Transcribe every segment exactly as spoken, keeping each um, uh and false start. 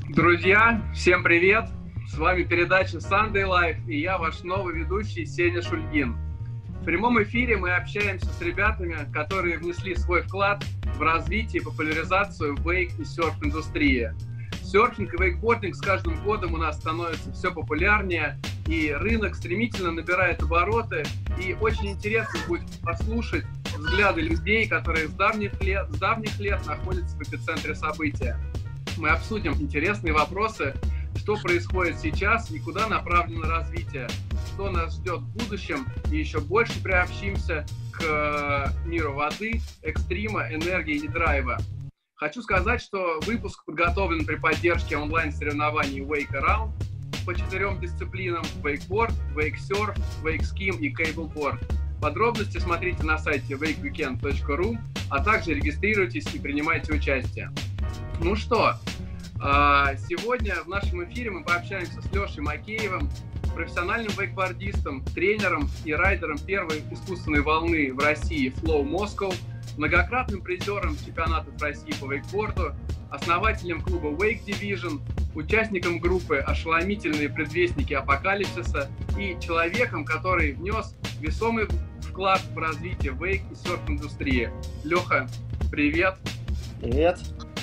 Друзья, всем привет! С вами передача Sunday Life и я ваш новый ведущий Сеня Шульгин. В прямом эфире мы общаемся с ребятами, которые внесли свой вклад в развитие и популяризацию вейк и серф-индустрии. Серфинг и вейкбординг с каждым годом у нас становится все популярнее, и рынок стремительно набирает обороты, и очень интересно будет послушать взгляды людей, которые с давних лет, с давних лет находятся в эпицентре события. Мы обсудим интересные вопросы, что происходит сейчас и куда направлено развитие, что нас ждет в будущем, и еще больше приобщимся к миру воды, экстрима, энергии и драйва. Хочу сказать, что выпуск подготовлен при поддержке онлайн-соревнований Wake Around по четырем дисциплинам: вейкборд, вейксерф, вейкским и кейблборд. Подробности смотрите на сайте вейк викенд точка ру, а также регистрируйтесь и принимайте участие. Ну что, сегодня в нашем эфире мы пообщаемся с Лешей Макеевым, профессиональным вейкбордистом, тренером и райдером первой искусственной волны в России Flow Moscow, многократным призером чемпионатов России по вейкборду, основателем клуба Wake Division, участником группы «Ошеломительные предвестники апокалипсиса» и человеком, который внес весомый вклад в развитие вейк и серф-индустрии. Леха, привет! Привет!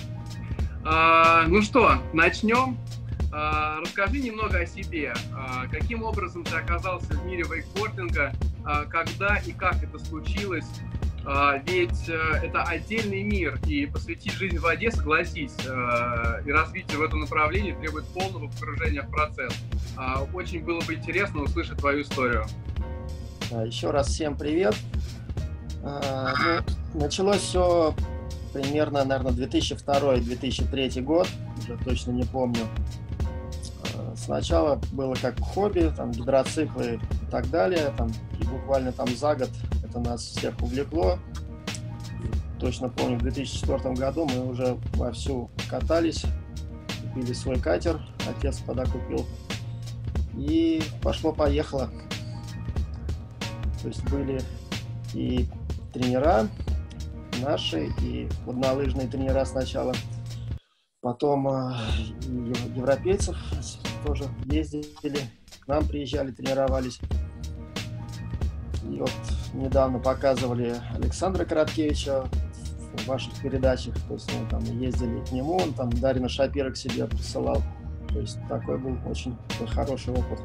А, ну что, начнем. А, расскажи немного о себе. А, каким образом ты оказался в мире вейкбординга, а, когда и как это случилось? А, ведь а, это отдельный мир, и посвятить жизнь в воде, согласись, а, и развитие в этом направлении требует полного погружения в процесс. А, очень было бы интересно услышать твою историю. Еще раз всем привет. А, ну, началось все примерно, наверное, две тысячи второй — две тысячи третий год, уже точно не помню. Сначала было как хобби, там, гидроциклы и так далее, там, и буквально там за год это нас всех увлекло. И точно помню, в две тысячи четвёртом году мы уже вовсю катались, купили свой катер, отец тогда купил, и пошло-поехало. То есть были и тренера наши, и воднолыжные тренера сначала, потом э, европейцев тоже ездили, к нам приезжали, тренировались. И вот недавно показывали Александра Короткевича в ваших передачах, то есть мы там ездили к нему, он там Дарина Шапира к себе присылал, то есть такой был очень хороший опыт.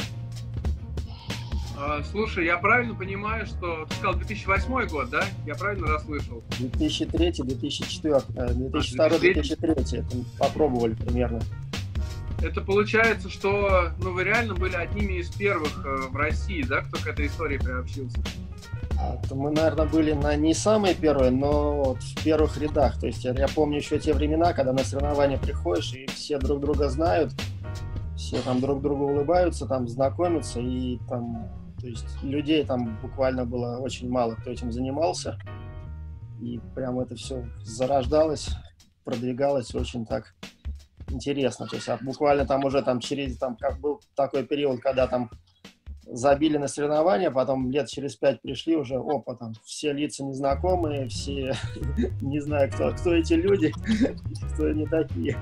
Слушай, я правильно понимаю, что ты сказал две тысячи восьмой год, да? Я правильно расслышал? две тысячи третий — две тысячи четвёртый, две тысячи второй — две тысячи третий, это попробовали примерно. Это получается, что ну, вы реально были одними из первых э, в России, да, кто к этой истории приобщился? Это мы, наверное, были на не самые первые, но вот в первых рядах. То есть я, я помню еще те времена, когда на соревнования приходишь, и все друг друга знают, все там друг другу улыбаются, там знакомятся, и там, то есть людей там буквально было очень мало, кто этим занимался. И прям это все зарождалось, продвигалось очень так интересно. То есть а буквально там уже там через, там как был такой период, когда там забили на соревнования, потом лет через пять пришли уже, опа, там все лица незнакомые, все, не знаю, кто, кто эти люди, кто они такие.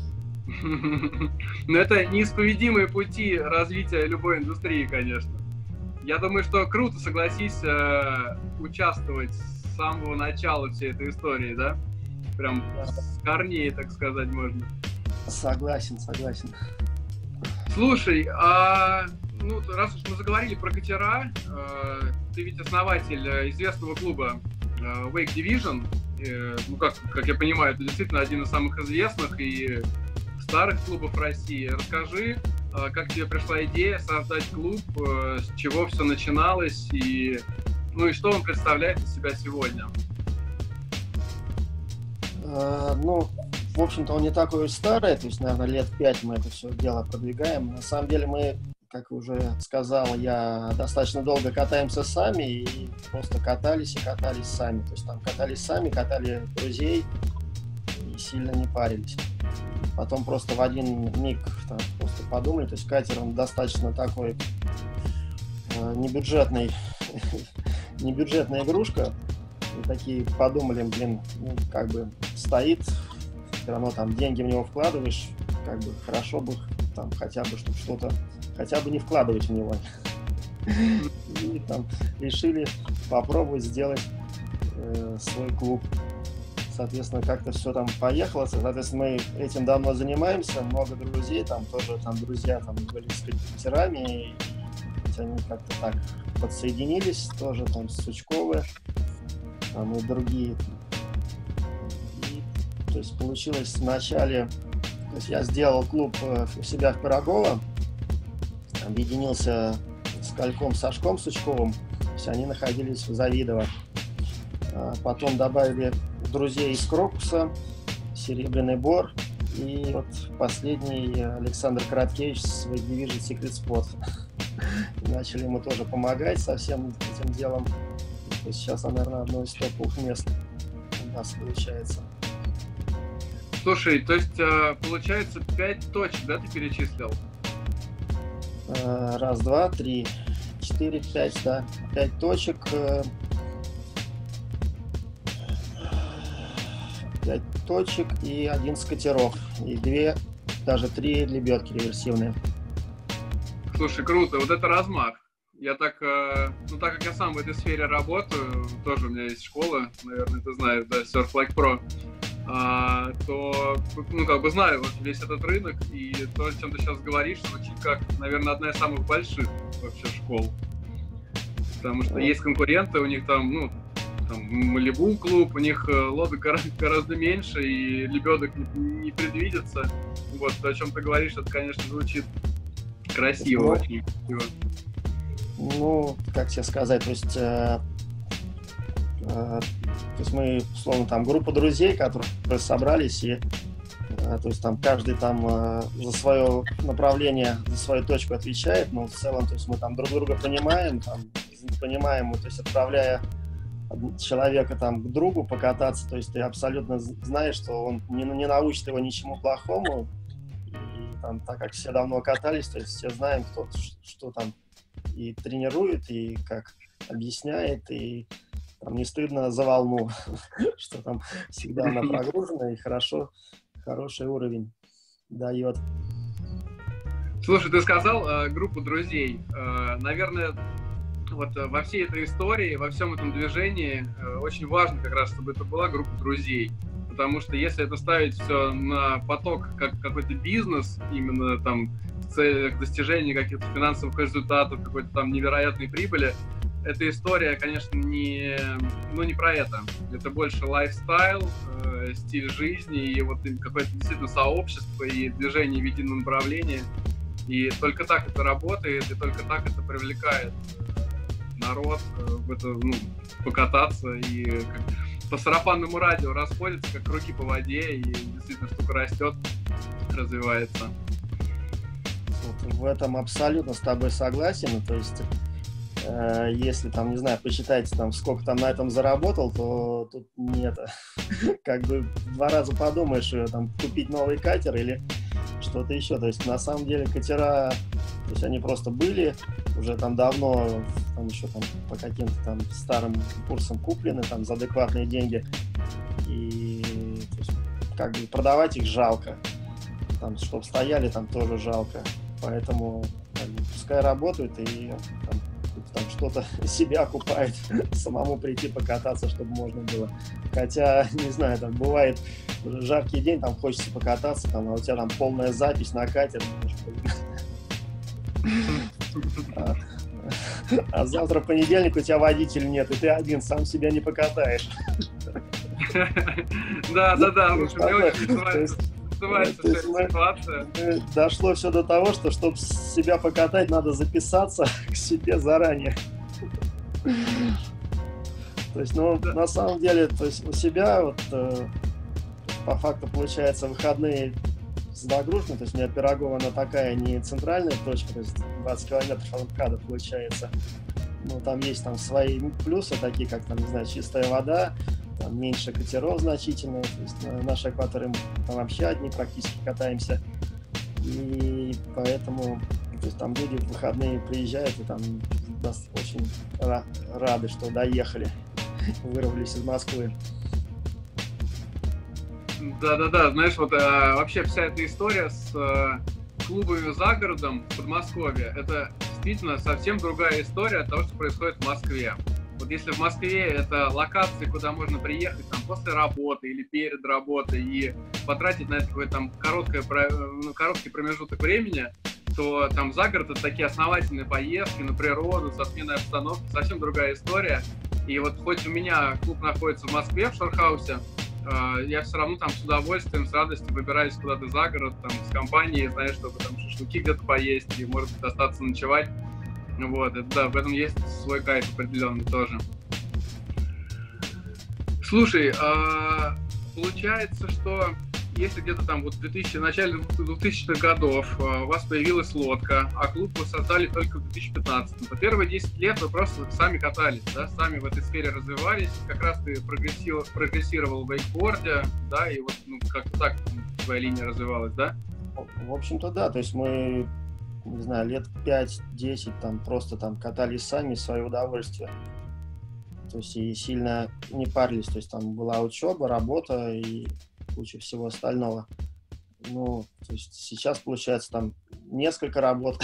Но это неисповедимые пути развития любой индустрии, конечно. Я думаю, что круто, согласись, участвовать с самого начала всей этой истории, да? Прям с корней, так сказать, можно. Согласен, согласен. Слушай, а ну, раз уж мы заговорили про катера, ты ведь основатель известного клуба Wake Division. Ну, как, как я понимаю, это действительно один из самых известных и старых клубов России. Расскажи, как тебе пришла идея создать клуб, с чего все начиналось, и, ну, и что он представляет из себя сегодня? Uh, ну, в общем-то, он не такой уж старый, то есть, наверное, лет пять мы это все дело продвигаем. На самом деле мы, как уже сказал, я достаточно долго катаемся сами, и просто катались и катались сами. То есть там катались сами, катали друзей и сильно не парились. Потом просто в один миг там, просто подумали, то есть катер, он достаточно такой э, небюджетный, небюджетная игрушка. И такие подумали, блин, ну, как бы стоит, все равно там деньги в него вкладываешь, как бы хорошо бы там хотя бы, чтобы что-то, хотя бы не вкладывать в него. И там решили попробовать сделать э, свой клуб. Соответственно, как-то все там поехало. Соответственно, мы этим давно занимаемся, много друзей, там тоже там друзья там были с катерами, и они как-то так подсоединились, тоже там Сучковы, там и другие. И, то есть получилось вначале, то есть я сделал клуб у себя в Пирогово, объединился с Кальком, Сашком Сучковым, то есть они находились в Завидово. А потом добавили друзей из Крокуса, Серебряный Бор, и вот последний Александр Короткевич с Division Secret Spot. Начали ему тоже помогать со всем этим делом. То есть сейчас, наверное, одно из топовых мест у нас получается. Слушай, то есть получается пять точек, да, ты перечислил? Раз, два, три, четыре, пять, да. Пять точек. Пять точек и одиннадцать катеров. И две, даже три лебедки реверсивные. Слушай, круто, вот это размах. Я так, ну так как я сам в этой сфере работаю, тоже у меня есть школа, наверное, ты знаешь, да, Surf Like Pro, а, то, ну как бы знаю вот весь этот рынок, и то, о чем ты сейчас говоришь, звучит как, наверное, одна из самых больших вообще школ. Потому что есть конкуренты, у них там, ну, там Малибу клуб, у них лодок гораздо меньше, и лебедок не, не предвидится. Вот, о чем ты говоришь, это, конечно, звучит красиво, ну, очень красиво. Ну, как тебе сказать, то есть, э, э, то есть мы, условно, там группа друзей, которые собрались, и э, то есть там каждый там э, за свое направление, за свою точку отвечает, но в целом, то есть мы там друг друга понимаем, там, понимаем, то есть отправляя человека там к другу покататься, то есть ты абсолютно знаешь, что он не, не научит его ничему плохому, и там, так как все давно катались, то есть все знаем, кто что там и тренирует, и как объясняет, и там не стыдно за волну, что там всегда она прогружена и хорошо, хороший уровень дает. Слушай, ты сказал э, группу друзей, э, наверное, вот во всей этой истории, во всем этом движении э, очень важно как раз, чтобы это была группа друзей. Потому что если это ставить все на поток, как какой-то бизнес, именно там в целях достижения каких-то финансовых результатов, какой-то там невероятной прибыли, эта история, конечно, не, ну, не про это. Это больше лайфстайл, э, стиль жизни и вот какое-то действительно сообщество и движение в едином направлении. И только так это работает, и только так это привлекает народ в это, ну, покататься, и как по сарафанному радио расходится, как руки по воде, и действительно штука растет, развивается. Вот в этом абсолютно с тобой согласен. То есть, э, если там, не знаю, посчитайте, там, сколько там на этом заработал, то тут нет. Как бы два раза подумаешь, там, купить новый катер или что-то еще. То есть, на самом деле, катера, то есть, они просто были уже там давно, там еще там по каким-то там старым курсам куплены там за адекватные деньги, и то есть, как бы продавать их жалко, там, чтобы стояли, там тоже жалко, поэтому как бы, пускай работают и там, там что-то себя окупает, самому прийти покататься, чтобы можно было. Хотя, не знаю, там бывает жаркий день, там хочется покататься, там, а у тебя там полная запись на катер. А, а завтра понедельник, у тебя водителя нет, и ты один сам себя не покатаешь. Да, да, да, мне очень нравится ситуация. Дошло все до того, что чтобы себя покатать, надо записаться к себе заранее. То есть, ну, на самом деле, то есть у себя вот по факту получается выходные загружены, то есть у меня Пирогово, она такая не центральная точка, то есть двадцать километров от МКАДа получается. Ну, там есть там свои плюсы, такие как, там, не знаю, чистая вода, там меньше катеров значительно, то есть на нашей акватории там вообще одни практически катаемся, и поэтому, то есть там люди в выходные приезжают и там нас очень рады, что доехали, вырвались из Москвы. Да-да-да, знаешь, вот а, вообще вся эта история с а, клубами за городом в Подмосковье, это действительно совсем другая история от того, что происходит в Москве. Вот если в Москве это локации, куда можно приехать там после работы или перед работой и потратить на это какой-то там короткое, ну, короткий промежуток времени, то там за город это такие основательные поездки на природу, со сменой обстановки, совсем другая история. И вот хоть у меня клуб находится в Москве, в Шорхаусе, я все равно там с удовольствием, с радостью выбираюсь куда-то за город, там, с компанией, знаешь, чтобы там шашлыки где-то поесть и, может быть, остаться ночевать. Вот, это, да, в этом есть свой кайф определенный тоже. Слушай, а, получается, что если где-то там вот в двухтысячном, начале двухтысячных годов а, у вас появилась лодка, а клуб вы создали только в две тысячи пятнадцатом, то первые десять лет вы просто сами катались, да, сами в этой сфере развивались, как раз ты прогрессировал, прогрессировал в вейкборде, да, и вот ну, как-то так твоя линия развивалась, да? В общем-то, да, то есть мы, не знаю, лет пять-десять там просто там катались сами в свое удовольствие. То есть и сильно не парились, то есть там была учеба, работа и куча всего остального. Ну, то есть сейчас получается там несколько работ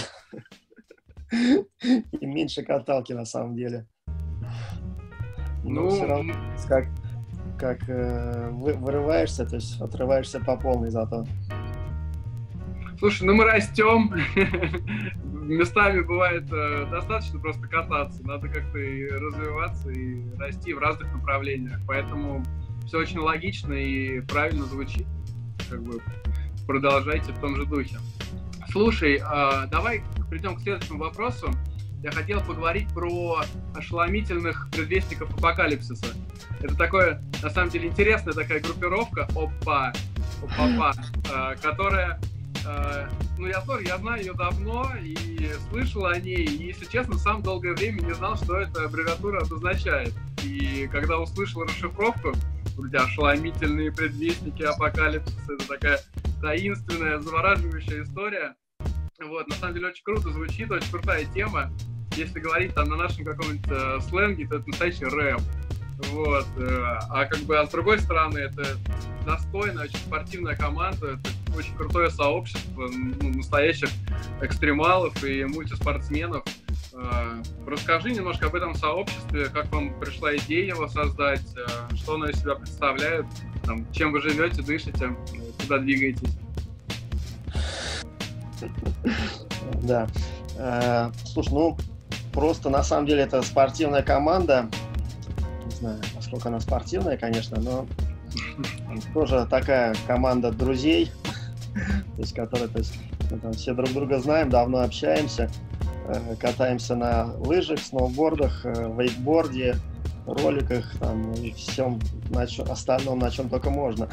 и меньше каталки на самом деле. Но ну, все равно как, как э, вы, вырываешься, то есть отрываешься по полной зато. Слушай, ну мы растем, местами бывает э, достаточно просто кататься, надо как-то и развиваться, и расти в разных направлениях, поэтому все очень логично и правильно звучит, как бы продолжайте в том же духе. Слушай, э, давай перейдем к следующему вопросу. Я хотел поговорить про ошеломительных предвестников апокалипсиса. Это такое, на самом деле, интересная такая группировка, опа, опа, э, которая... Ну, я тоже, я знаю ее давно и слышал о ней, и, если честно, сам долгое время не знал, что эта аббревиатура обозначает. И когда услышал расшифровку, эти ошеломительные предвестники апокалипсиса, это такая таинственная, завораживающая история. Вот, на самом деле, очень круто звучит, очень крутая тема. Если говорить там на нашем каком-нибудь э, сленге, то это настоящий рэп. Вот, э, а как бы, а с другой стороны, это достойная, очень спортивная команда, это очень крутое сообщество, ну, настоящих экстремалов и мультиспортсменов. Э, расскажи немножко об этом сообществе, как вам пришла идея его создать, э, что оно из себя представляет, там, чем вы живете, дышите, куда двигаетесь. Да. Э, слушай, ну, просто на самом деле это спортивная команда. Не знаю, насколько она спортивная, конечно, но тоже такая команда друзей, то есть, которые, то есть, мы там все друг друга знаем, давно общаемся, э, катаемся на лыжах, сноубордах, э, вейкборде, роликах, там, и всем на чем, остальном, на чем только можно.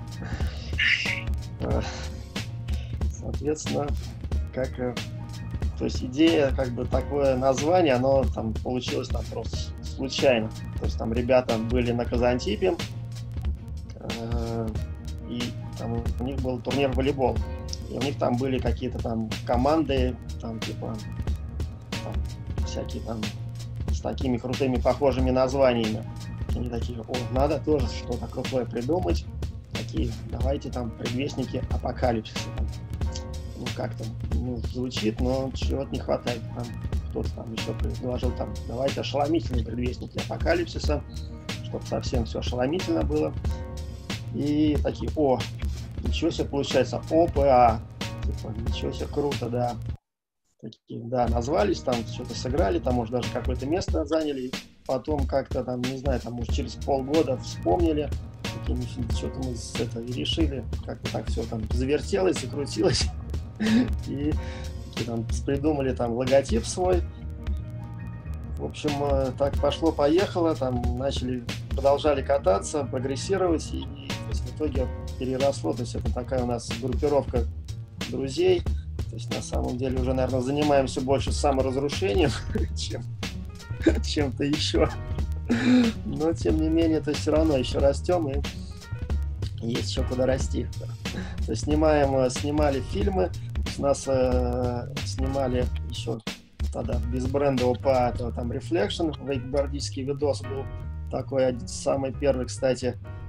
Э, соответственно, как... Э, то есть идея, как бы такое название, оно там получилось там просто случайно. То есть там ребята были на Казантипе, э, и там у них был турнир в волейбол. И у них там были какие-то там команды, там типа там, всякие там с такими крутыми похожими названиями. И они такие, о, надо тоже что-то крутое придумать. Такие, давайте там предвестники апокалипсиса. Там. Ну, как-то ну, звучит, но чего-то не хватает. Там кто-то там еще предложил, там, давайте ошеломительные предвестники апокалипсиса, чтобы совсем все ошеломительно было. И такие, о, ничего себе получается, ОПА, типа, ничего себе, круто, да. Такие, да, назвались, там что-то сыграли, там, может, даже какое-то место заняли, потом как-то там, не знаю, там, может, через полгода вспомнили, такие, что-то мы это и решили, как-то так все там завертелось, закрутилось. И там придумали там логотип свой. В общем, так пошло-поехало, там начали, продолжали кататься, прогрессировать, и, и то есть, в итоге переросло. То есть это такая у нас группировка друзей. То есть на самом деле уже, наверное, занимаемся больше саморазрушением, чем чем-то еще. Но тем не менее, то все равно еще растем, и есть еще куда расти. То есть снимаем, снимали фильмы. Нас э, снимали еще тогда без бренда ОПА, это там Reflection, вейкбордический видос был такой, самый первый, кстати,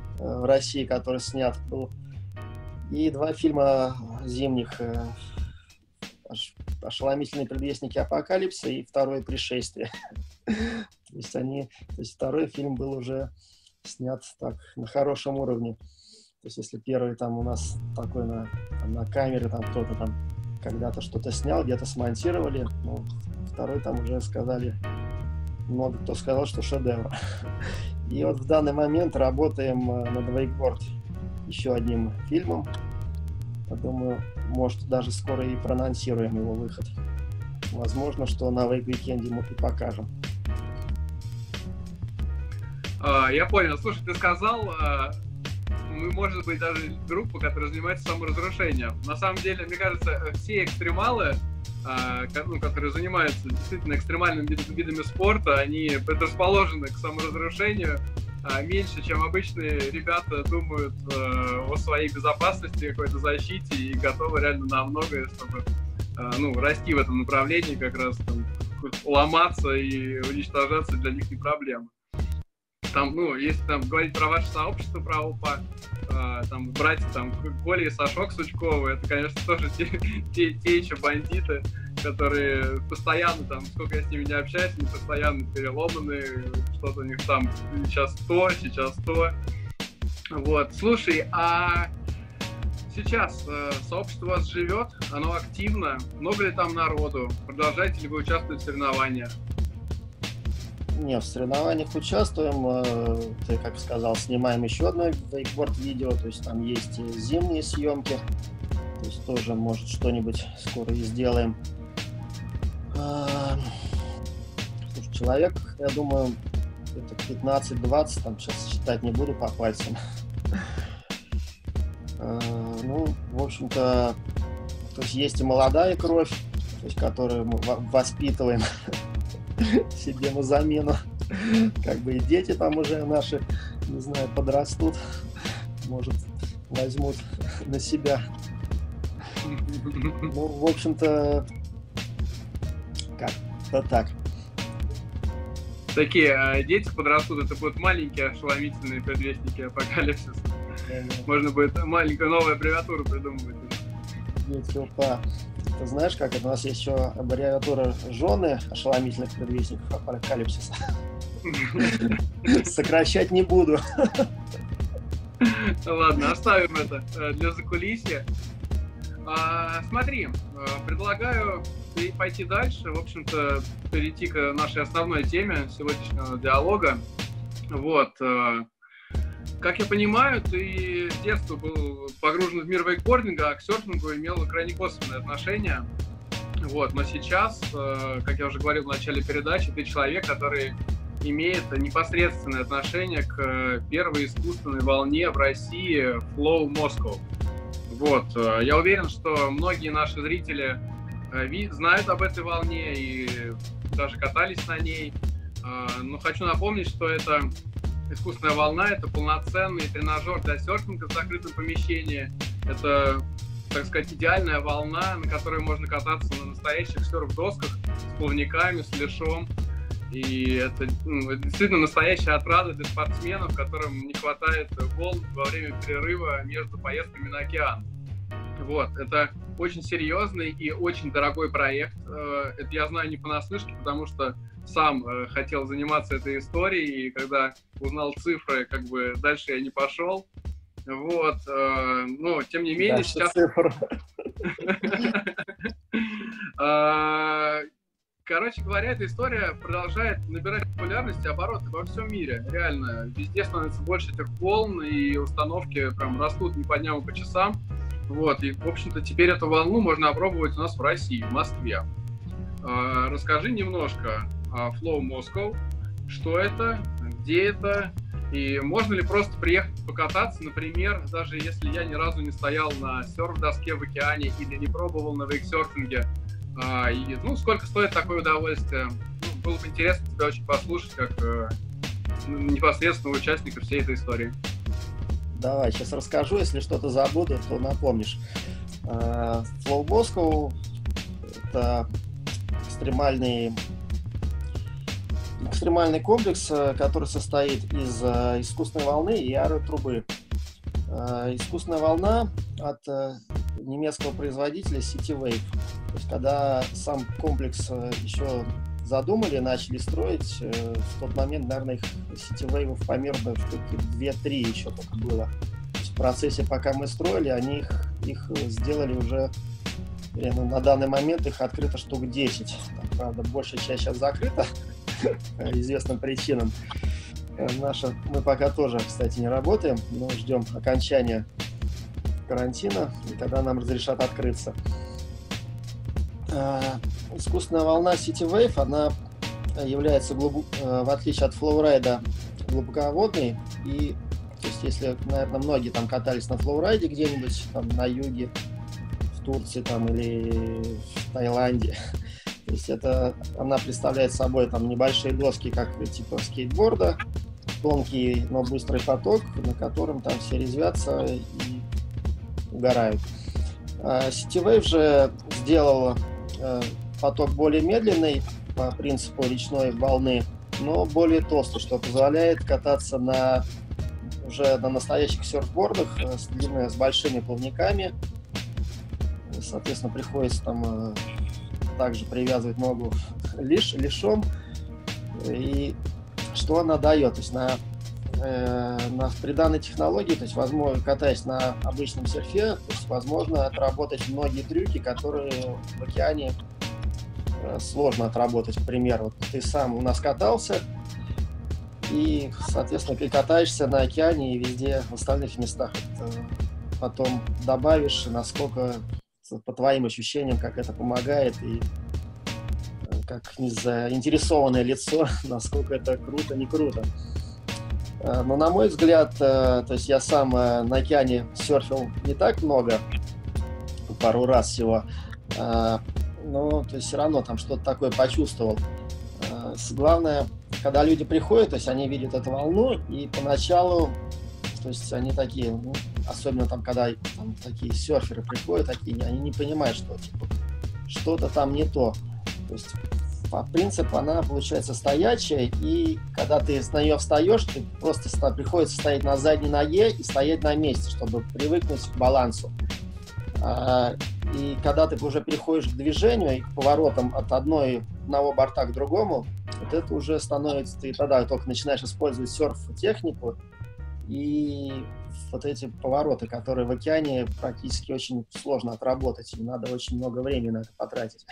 в России, который снят был. И два фильма зимних: «Ошеломительные предвестники апокалипсиса» и «Второе пришествие». То есть они, то есть второй фильм был уже снят так на хорошем уровне. То есть если первый там у нас такой на, там, на камере, там кто-то там когда-то что-то снял, где-то смонтировали, ну, второй там уже сказали, много кто сказал, что шедевр. И вот в данный момент работаем над «Вейкборд» еще одним фильмом. Я думаю, может, даже скоро и проанонсируем его выход. Возможно, что на Вейк-викенде мы и покажем. А, я понял. Слушай, ты сказал, мы, может быть, даже группа, которая занимается саморазрушением. На самом деле, мне кажется, все экстремалы, ну, которые занимаются действительно экстремальными видами спорта, они предрасположены к саморазрушению меньше, чем обычные ребята думают о своей безопасности, какой-то защите и готовы реально на многое, чтобы ну, расти в этом направлении, как раз там, ломаться и уничтожаться для них не проблема. Там, ну, если там говорить про ваше сообщество, про ОПА, э, там, братья, там, Коля и Сашок Сучковы, это, конечно, тоже те, те, те еще бандиты, которые постоянно, там, сколько я с ними не общаюсь, они постоянно переломаны, что-то у них там сейчас то, сейчас то. Вот, слушай, а сейчас э, сообщество у вас живет, оно активно, много ли там народу, продолжаете ли вы участвовать в соревнованиях? Не, в соревнованиях участвуем, ты, как сказал, снимаем еще одно вейкборд-видео, то есть там есть зимние съемки, то есть тоже, может, что-нибудь скоро и сделаем. Слушай, человек, я думаю, это пятнадцать-двадцать, там сейчас считать не буду по пальцам. Ну, в общем-то, то есть есть и молодая кровь, то есть которую мы воспитываем себе на замену. Как бы и дети там уже наши, не знаю, подрастут, может, возьмут на себя. Ну, в общем-то, как-то так. Такие а дети подрастут, это будут маленькие ошеломительные предвестники апокалипсиса. Можно будет маленькую новую аббревиатуру придумывать. Дети ОПА. Ты знаешь, как это? У нас есть еще аббревиатура «Жены ошеломительных предвестников апокалипсиса». Сокращать не буду. Ладно, оставим это для закулисья. А, смотри, предлагаю пойти дальше, в общем-то, перейти к нашей основной теме сегодняшнего диалога. Вот. Как я понимаю, ты с детства был погружен в мир вейкбординга, а к серфингу имел крайне косвенное отношение. Вот. Но сейчас, как я уже говорил в начале передачи, ты человек, который имеет непосредственное отношение к первой искусственной волне в России Flow Moscow. Вот. Я уверен, что многие наши зрители знают об этой волне и даже катались на ней. Но хочу напомнить, что это искусственная волна, это полноценный тренажер для серфинга в закрытом помещении. Это, так сказать, идеальная волна, на которой можно кататься на настоящих серф-досках с плавниками, с лешом. И это, ну, это действительно настоящая отрада для спортсменов, которым не хватает волн во время перерыва между поездками на океан. Вот, это очень серьезный и очень дорогой проект. Это я знаю не понаслышке, потому что сам хотел заниматься этой историей, и когда узнал цифры, как бы дальше я не пошел. Вот, но тем не менее сейчас... Короче говоря, эта история продолжает набирать популярность и обороты во всем мире. Реально, везде становится больше этих волн, и установки прям растут не по дням, а по часам. Вот, и, в общем-то, теперь эту волну можно опробовать у нас в России, в Москве. А, расскажи немножко о Flow Moscow, что это, где это, и можно ли просто приехать покататься, например, даже если я ни разу не стоял на серф-доске в океане или не пробовал на вейксерфинге. А, и, ну, сколько стоит такое удовольствие? Ну, было бы интересно тебя очень послушать, как э, непосредственного участника всей этой истории. Давай, сейчас расскажу, если что-то забуду, то напомнишь. Flow Moscow — это экстремальный экстремальный комплекс, который состоит из искусственной волны и аэротрубы. Искусственная волна от немецкого производителя Citywave. То есть, когда сам комплекс еще задумали, начали строить, в тот момент, наверное, их Citywave по миру штуки две-три еще только было. То есть, в процессе, пока мы строили, они их, их сделали уже, ну, на данный момент их открыто штук десять. Там, правда, большая часть сейчас закрыта по известным причинам. Наша, мы пока тоже, кстати, не работаем, но ждем окончания карантина, и тогда нам разрешат открыться. Искусственная волна Citywave, она является, глубок... в отличие от флоурайда, глубоководной. И, то есть, если, наверное, многие там катались на флоурайде где-нибудь там на юге, в Турции там, или в Таиланде, то есть это, она представляет собой там небольшие доски, как типа скейтборда, тонкий, но быстрый поток, на котором там все резвятся и угорают. Citywave же сделал поток более медленный по принципу речной волны, но более толстый, что позволяет кататься на уже на настоящих серфбордах с длинными, с большими плавниками. Соответственно, приходится там также привязывать ногу лиш, лишом. И что она дает? То есть на, э, на, при данной технологии, то есть, возможно, катаясь на обычном серфе, то есть, возможно отработать многие трюки, которые в океане э, сложно отработать. К примеру, вот ты сам у нас катался, и, соответственно, ты катаешься на океане и везде в остальных местах. Это потом добавишь, насколько, по твоим ощущениям, как это помогает, и как незаинтересованное лицо, насколько это круто, не круто. Но, на мой взгляд, то есть я сам на океане серфил не так много, пару раз всего, но то есть все равно там что-то такое почувствовал. Главное, когда люди приходят, то есть они видят эту волну, и поначалу, то есть они такие, ну, особенно там, когда там, такие серферы приходят, такие, они не понимают, что типа, что-то там не то. То есть, по принципу, она получается стоячая, и когда ты с нее встаешь, ты просто приходится стоять на задней ноге и стоять на месте, чтобы привыкнуть к балансу. И когда ты уже переходишь к движению и к поворотам от одной, одного борта к другому, вот это уже становится, ты тогда только начинаешь использовать серф-технику, и вот эти повороты, которые в океане практически очень сложно отработать, и надо очень много времени на это потратить.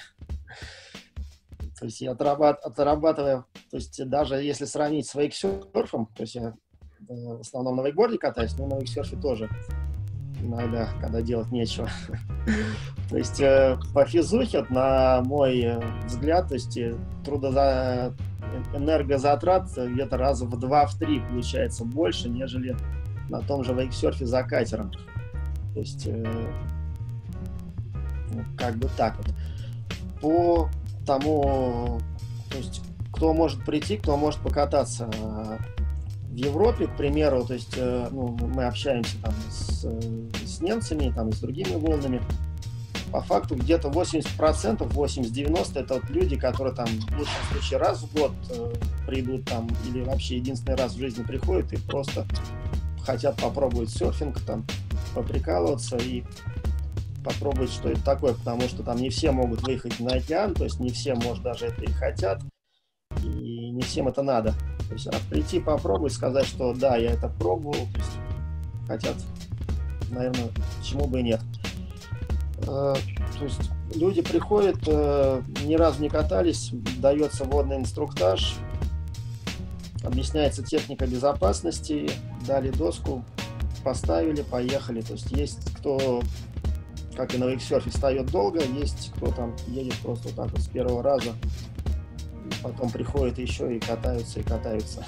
То есть я отрабат, отрабатываю, то есть даже если сравнить с вейксерфом, то есть я в основном на вейкборде катаюсь, но на вейксерфе тоже иногда, когда делать нечего. То есть по физухе, на мой взгляд, то есть трудоза... энергозатрат где-то раза в два-три получается больше, нежели на том же вейксерфе за катером. То есть э, ну, как бы так вот. По тому, то есть кто может прийти, кто может покататься в Европе, к примеру, то есть э, ну, мы общаемся там с, с немцами, там, с другими волнами. По факту где-то восемьдесят процентов, восемьдесят-девяносто процентов это вот люди, которые там в лучшем случае раз в год э, придут там, или вообще единственный раз в жизни приходят и просто хотят попробовать серфинг, там, поприкалываться и попробовать, что это такое, потому что там не все могут выехать на океан, то есть не все, может, даже это и хотят, и не всем это надо. То есть а прийти попробовать, сказать, что да, я это пробовал, то есть хотят, наверное, почему бы и нет. То есть люди приходят, ни разу не катались, дается водный инструктаж, объясняется техника безопасности, дали доску, поставили, поехали. То есть есть кто, как и на вейксерфе, встает долго, есть кто там едет просто вот так вот с первого раза, потом приходит еще и катаются, и катаются.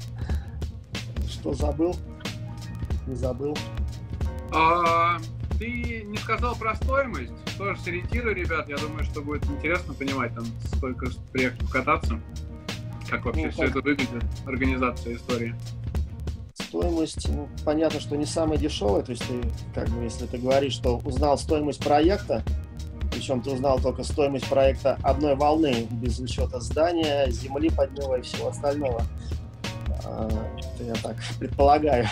Что забыл? Не забыл. А... Ты не сказал про стоимость, тоже сориентируй, ребят, я думаю, что будет интересно понимать, там, сколько приехать покататься, как вообще ну, все как... это выглядит, организация истории. Стоимость, ну, понятно, что не самая дешевая, то есть ты, как бы, если ты говоришь, что узнал стоимость проекта, и причем ты узнал только стоимость проекта одной волны, без учета здания, земли под него и всего остального. Это я так предполагаю.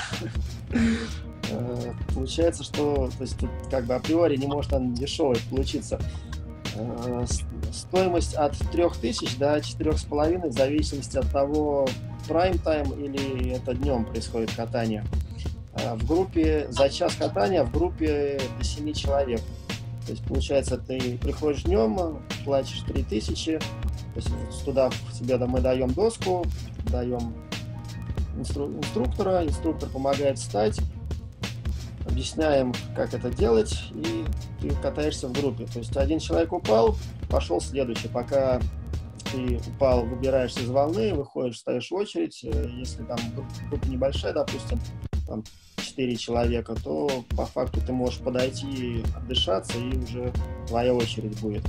Получается, что то есть, тут как бы априори не может он дешевый получиться. Стоимость от трёх тысяч до четырёх с половиной в зависимости от того, прайм-тайм или это днем происходит катание. В группе за час катания в группе до семи человек. То есть получается, ты приходишь днем, платишь три тысячи, то есть туда тебе мы даем доску, даем инстру- инструктора, инструктор помогает встать, объясняем, как это делать, и ты катаешься в группе. То есть один человек упал, пошел следующий. Пока ты упал, выбираешься из волны, выходишь, стоишь в очередь. Если там группа небольшая, допустим, там четыре человека, то по факту ты можешь подойти, отдышаться, и уже твоя очередь будет.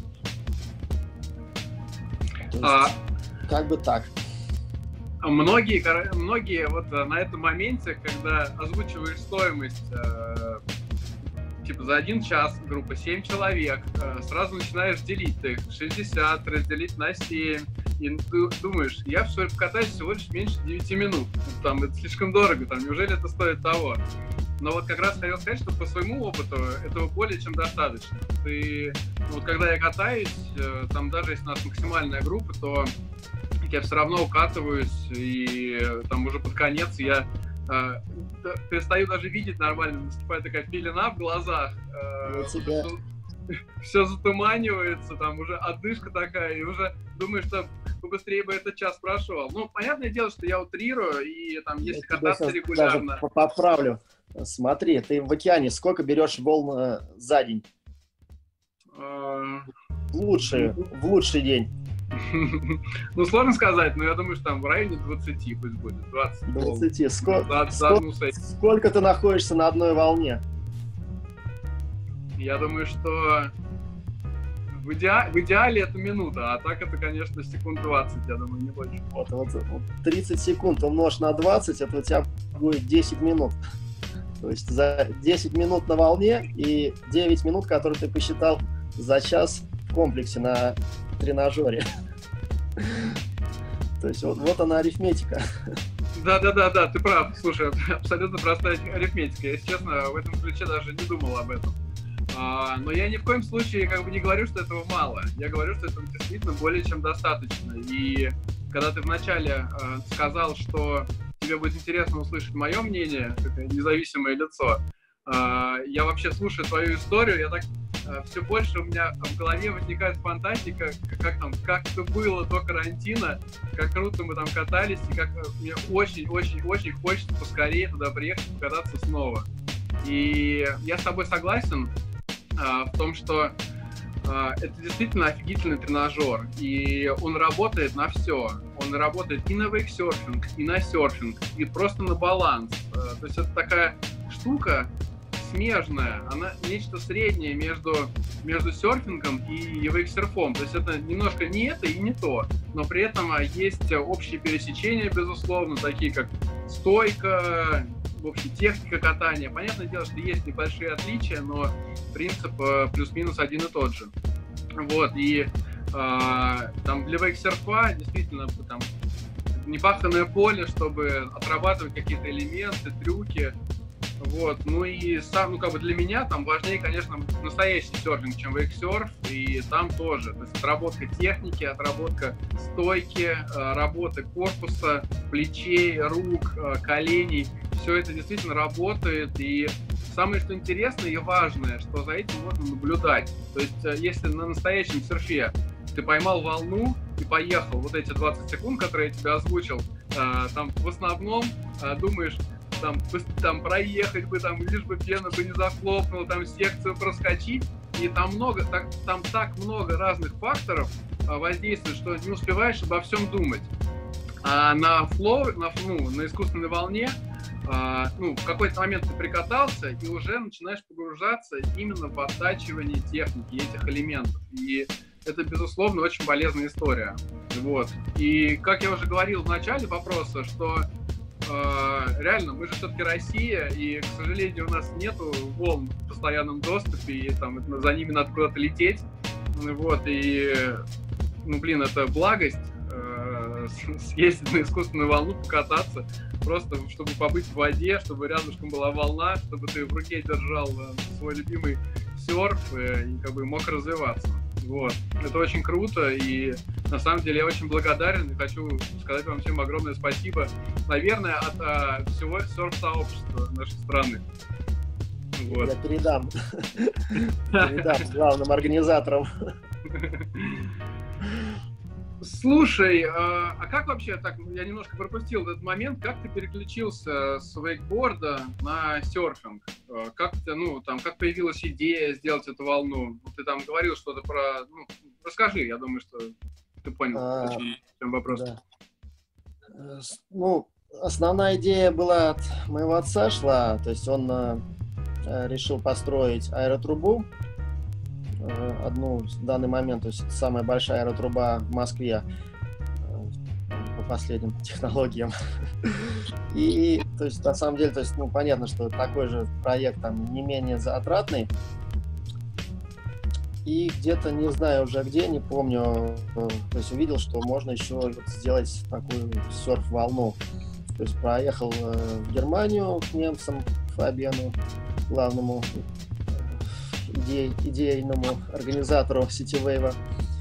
То есть, а... как бы так. Многие, многие вот на этом моменте, когда озвучиваешь стоимость, э, типа за один час группа семь человек, э, сразу начинаешь делить их шестьдесят, разделить на семь, и ты думаешь, я все катаюсь всего лишь меньше девяти минут, там это слишком дорого, там неужели это стоит того? Но вот как раз хотел сказать, что по своему опыту этого более чем достаточно. Ты, вот когда я катаюсь, э, там даже если у нас максимальная группа, то я все равно укатываюсь, и там уже под конец я э, перестаю даже видеть нормально, наступает такая пелена в глазах, э, тебя... все затуманивается, там уже отдышка такая, и уже думаешь, что побыстрее бы этот час прошел. Ну, понятное дело, что я утрирую, и там, если я кататься регулярно... Даже поправлю. Смотри, ты в океане сколько берешь волн за день? Э... В лучший, в лучший день. Ну, сложно сказать, но я думаю, что там в районе двадцати пусть будет. двадцать. двадцать. Сколько, двадцать, сколько, сколько ты находишься на одной волне? Я думаю, что в, иде... в идеале это минута, а так это, конечно, секунд двадцать, я думаю, не больше. Вот, вот, вот тридцать секунд умножь на двадцать, это у тебя будет десять минут. То есть за десять минут на волне и девять минут, которые ты посчитал за час в комплексе на тренажере. То есть вот, вот она арифметика. Да-да-да, ты прав. Слушай, абсолютно простая арифметика. Я, если честно, в этом ключе даже не думал об этом. А, но я ни в коем случае как бы не говорю, что этого мало. Я говорю, что этого действительно более чем достаточно. И когда ты вначале э, сказал, что тебе будет интересно услышать мое мнение, как независимое лицо, э, я вообще слушаю твою историю, я так все больше у меня в голове возникает фантазии, как, как там, как это было до карантина, как круто мы там катались, и как мне очень-очень-очень хочется поскорее туда приехать, покататься снова. И я с тобой согласен а, в том, что а, это действительно офигительный тренажер, и он работает на все. Он работает и на вейксерфинг, и на серфинг, и просто на баланс. А, то есть это такая штука смежная, она нечто среднее между, между серфингом и вейксерфом. То есть это немножко не это и не то, но при этом есть общие пересечения, безусловно, такие как стойка, в общем, техника катания. Понятное дело, что есть небольшие отличия, но принцип плюс-минус один и тот же. Вот, и э, там для вейксерфа действительно там непаханное поле, чтобы отрабатывать какие-то элементы, трюки. Вот, ну и сам, ну как бы для меня там важнее, конечно, настоящий серфинг, чем вейксерф, и там тоже, то есть отработка техники, отработка стойки, работа корпуса, плечей, рук, коленей, все это действительно работает, и самое, что интересное и важное, что за этим можно наблюдать, то есть если на настоящем серфе ты поймал волну и поехал, вот эти двадцать секунд, которые я тебе озвучил, там в основном думаешь, Там, там проехать бы, там, лишь бы пена бы не захлопнула, там секцию проскочить, и там много, так, там так много разных факторов а, воздействует, что не успеваешь обо всем думать. А на флоу, на, ну, на искусственной волне, а, ну, в какой-то момент ты прикатался и уже начинаешь погружаться именно в оттачивание техники этих элементов. И это, безусловно, очень полезная история. Вот. И, как я уже говорил в начале вопроса, что реально, мы же все-таки Россия, и, к сожалению, у нас нету волн в постоянном доступе, и там за ними надо куда-то лететь. Вот, и, ну, блин, это благость э, съездить на искусственную волну, покататься, просто чтобы побыть в воде, чтобы рядышком была волна, чтобы ты в руке держал э, свой любимый серф э, и как бы мог развиваться. Вот. Это очень круто, и на самом деле я очень благодарен и хочу сказать вам всем огромное спасибо, наверное, от а, всего серф-сообщества нашей страны. Вот. Я передам. Передам главным организаторам. Слушай, а, а как вообще, так, я немножко пропустил этот момент, как ты переключился с вейкборда на серфинг? Как ты, ну, там, как появилась идея сделать эту волну? Ты там говорил что-то про, ну, расскажи, я думаю, что ты понял, а, о чем вопрос. Да. Ну, основная идея была от моего отца шла, то есть он э, решил построить аэротрубу, э, одну в данный момент, то есть это самая большая аэротруба в Москве э, по последним технологиям. И, то есть, на самом деле, то есть, ну, понятно, что такой же проект там не менее затратный. И где-то, не знаю уже где, не помню, то есть увидел, что можно еще вот сделать такую серф-волну. То есть проехал в Германию к немцам, Фабиану, главному идей, идейному организатору Citywave'а.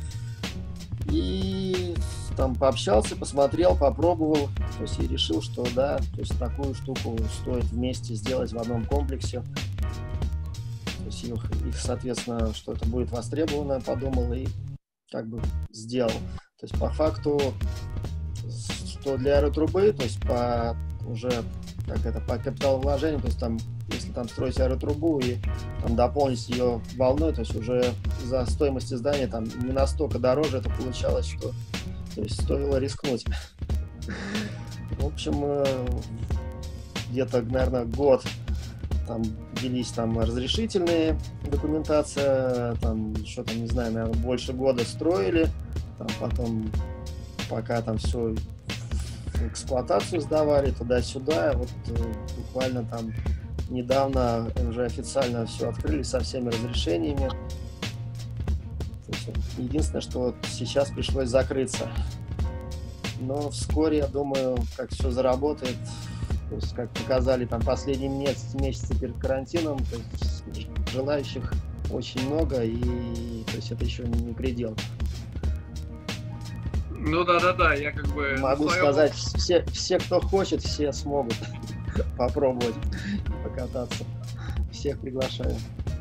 И там пообщался, посмотрел, попробовал, то есть и решил, что да, то есть такую штуку стоит вместе сделать в одном комплексе. То есть их, их, соответственно, что это будет востребовано, подумал и как бы сделал. То есть по факту, что для аэротрубы, то есть по уже как это по капиталовложению, то есть там, если там строить аэротрубу и там дополнить ее волной, то есть уже за стоимость издания там не настолько дороже это получалось, что то есть стоило рискнуть. В общем, где-то, наверное, год там велись там разрешительные документация, там еще там, не знаю, наверное, больше года строили, там, потом пока там все в эксплуатацию сдавали туда-сюда, вот буквально там недавно уже официально все открыли со всеми разрешениями. Единственное, что вот сейчас пришлось закрыться. Но вскоре, я думаю, как все заработает. То есть, как показали там последние месяцы, месяцы перед карантином, то есть желающих очень много, и то есть это еще не предел. Ну да-да-да, я как бы... Могу своем... сказать, все, все, кто хочет, все смогут попробовать покататься. Всех приглашаю.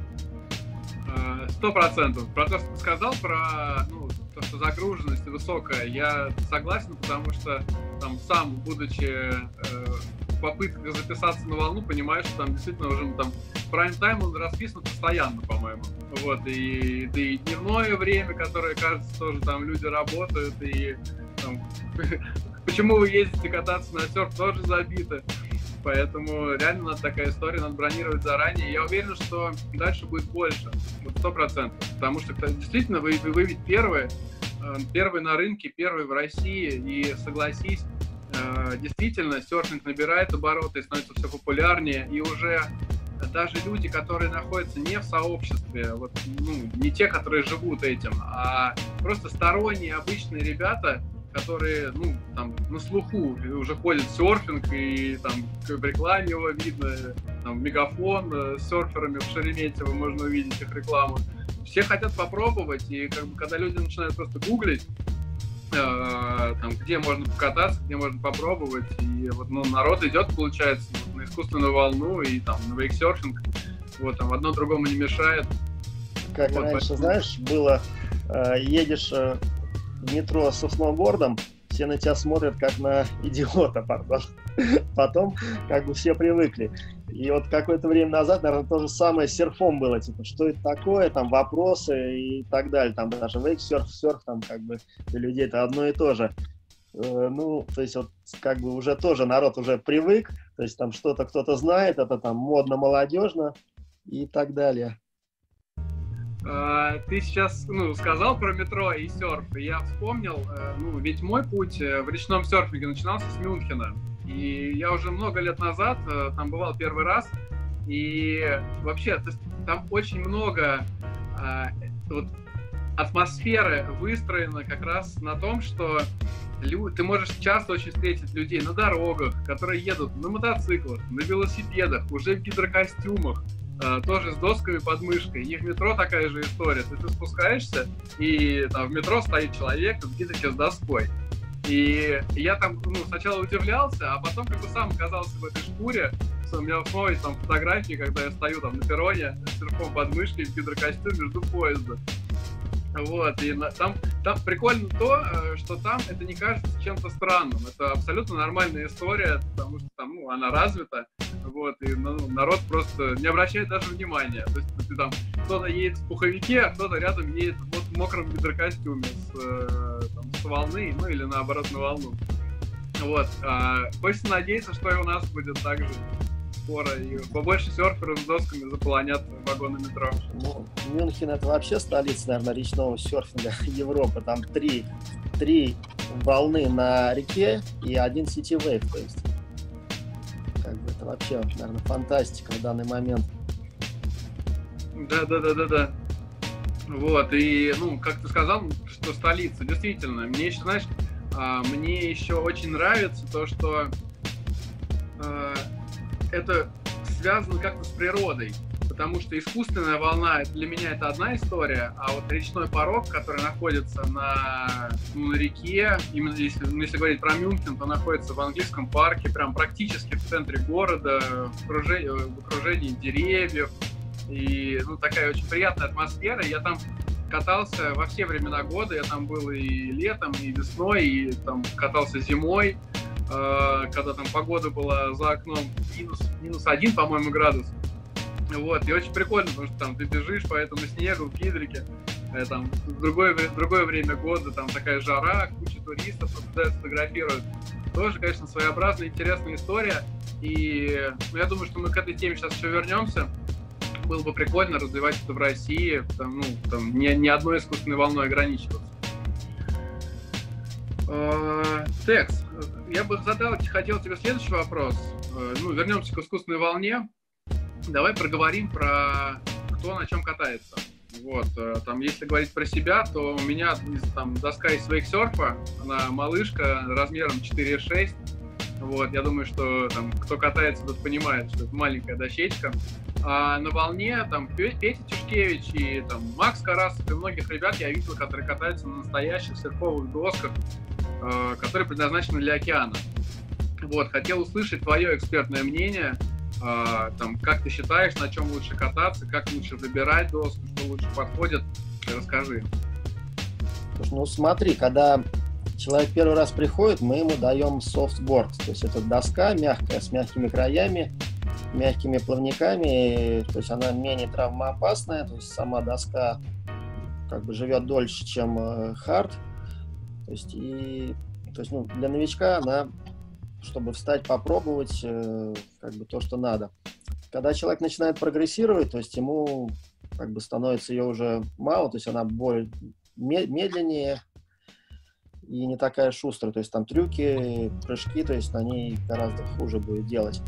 Сто процентов. Про то, что ты сказал, про ну, то, что загруженность высокая, я согласен, потому что там сам, будучи э, в попытках записаться на волну, понимаешь, что там действительно уже там прайм-тайм он расписан постоянно, по-моему. Вот, и, да и дневное время, которое, кажется, тоже там люди работают, и там, почему вы ездите кататься на серф, тоже забито. Поэтому реально надо такая история, надо бронировать заранее. Я уверен, что дальше будет больше, вот сто процентов. Потому что действительно вы, вы ведь первые, первые на рынке, первые в России. И согласись, действительно серфинг набирает обороты и становится все популярнее. И уже даже люди, которые находятся не в сообществе, вот, ну, не те, которые живут этим, а просто сторонние обычные ребята, которые, ну, там, на слуху уже ходит серфинг, и там в рекламе его видно, там, Мегафон с серферами в Шереметьево, можно увидеть их рекламу. Все хотят попробовать, и как бы, когда люди начинают просто гуглить, э, там, где можно покататься, где можно попробовать, и вот, ну, народ идет, получается, вот, на искусственную волну и там на вейксерфинг, вот, там, одно другому не мешает. Как вот, раньше, поэтому... знаешь, было, э, едешь... Э... в метро со сноубордом, все на тебя смотрят как на идиота, пардон. Потом как бы все привыкли. И вот какое-то время назад, наверное, то же самое с серфом было, типа, что это такое, там вопросы и так далее, там даже вейк-серф, серф, там как бы для людей это одно и то же. Э, ну, то есть вот как бы уже тоже народ уже привык, то есть там что-то кто-то знает, это там модно, молодежно и так далее. Ты сейчас, ну, сказал про метро и серф, и я вспомнил, ну, ведь мой путь в речном серфинге начинался с Мюнхена. И я уже много лет назад там бывал первый раз, и вообще то есть, там очень много э, вот, атмосферы выстроена как раз на том, что ты можешь часто очень встретить людей на дорогах, которые едут на мотоциклах, на велосипедах, уже в гидрокостюмах, э, тоже с досками под мышкой. И в метро такая же история. Ты, ты спускаешься, и там в метро стоит человек в гидрике с доской. И я там ну, сначала удивлялся, а потом как бы сам оказался в этой шкуре. У меня снова есть там фотографии, когда я стою там на перроне с серпом под мышкой в гидрокостюме, жду поезда. Вот, и на, там, там прикольно то, что там это не кажется чем-то странным. Это абсолютно нормальная история, потому что там, ну, она развита, вот, и ну, народ просто не обращает даже внимания. То есть ты там, кто-то едет в пуховике, а кто-то рядом едет вот, в мокром гидрокостюме с, там, с волны, ну или наоборот на волну. Вот, а, хочется надеяться, что и у нас будет так же скоро, и побольше серферов с досками заполонят вагоны метро. Ну, Мюнхен — это вообще столица, наверное, речного серфинга Европы. Там три, три волны на реке и один сити-вейв, то есть как бы это вообще, наверное, фантастика в данный момент. Да-да-да-да-да. Вот, и, ну, как ты сказал, что столица, действительно, мне еще, знаешь, мне еще очень нравится то, что это связано как-то с природой, потому что искусственная волна для меня это одна история, а вот речной порог, который находится на, ну, на реке, именно если, если говорить про Мюнхен, то находится в английском парке, прям практически в центре города, в окружении, в окружении деревьев, и ну, такая очень приятная атмосфера. Я там катался во все времена года, я там был и летом, и весной, и там катался зимой, когда там погода была за окном минус, минус один, по-моему, градус. Вот, и очень прикольно, потому что там ты бежишь по этому снегу в гидрике, э, там в другое, в другое время года, там такая жара, куча туристов наблюдают, фотографируют. Тоже, конечно, своеобразная, интересная история. И ну, я думаю, что мы к этой теме сейчас еще вернемся. Было бы прикольно развивать это в России, там, ну, там, не, не одной искусственной волной ограничиваться. Текс, я бы задал, хотел тебе следующий вопрос. Ну, вернемся к искусственной волне. Давай проговорим про кто на чем катается. Вот, там, если говорить про себя, то у меня там доска из вейксерфа, она малышка размером четыре шесть. Вот, я думаю, что там, кто катается, тот понимает, что это маленькая дощечка. А на волне там Петя Тишкевич и там Макс Карасов и многих ребят я видел, которые катаются на настоящих серфовых досках, э, которые предназначены для океана. Вот, хотел услышать твое экспертное мнение, э, там, как ты считаешь, на чем лучше кататься, как лучше выбирать доску, что лучше подходит, расскажи. Ну смотри, когда человек первый раз приходит, мы ему даем софтборд, то есть это доска мягкая, с мягкими краями, мягкими плавниками, то есть она менее травмоопасная, то есть сама доска как бы живет дольше, чем хард, то есть и то есть, ну, для новичка она, чтобы встать, попробовать, как бы то, что надо. Когда человек начинает прогрессировать, то есть ему как бы становится ее уже мало, то есть она более медленнее и не такая шустрая, то есть там трюки, прыжки, то есть на ней гораздо хуже будет делать.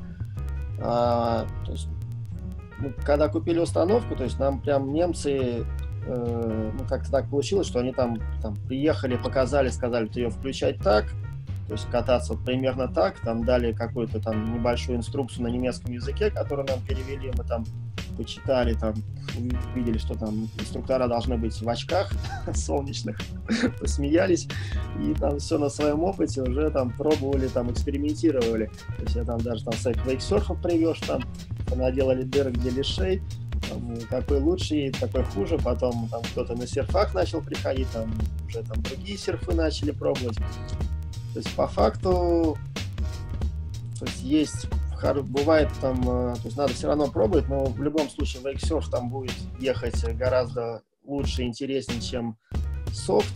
А, то есть, ну, когда купили установку, то есть нам прям немцы, э, ну как-то так получилось, что они там, там приехали, показали, сказали, ты ее включать так, то есть кататься вот примерно так, там дали какую-то там небольшую инструкцию на немецком языке, которую нам перевели, мы там почитали, там увидели, что там инструктора должны быть в очках солнечных, посмеялись, и там все на своем опыте уже там пробовали, там экспериментировали. То есть я там даже там всяких вейксерфов привез, там наделали дырок для лишей, там, какой лучше, такой хуже, потом там кто-то на серфах начал приходить, там уже там другие серфы начали пробовать. То есть по факту, то есть есть, бывает там, то есть надо все равно пробовать, но в любом случае вейксерф там будет ехать гораздо лучше и интереснее, чем софт.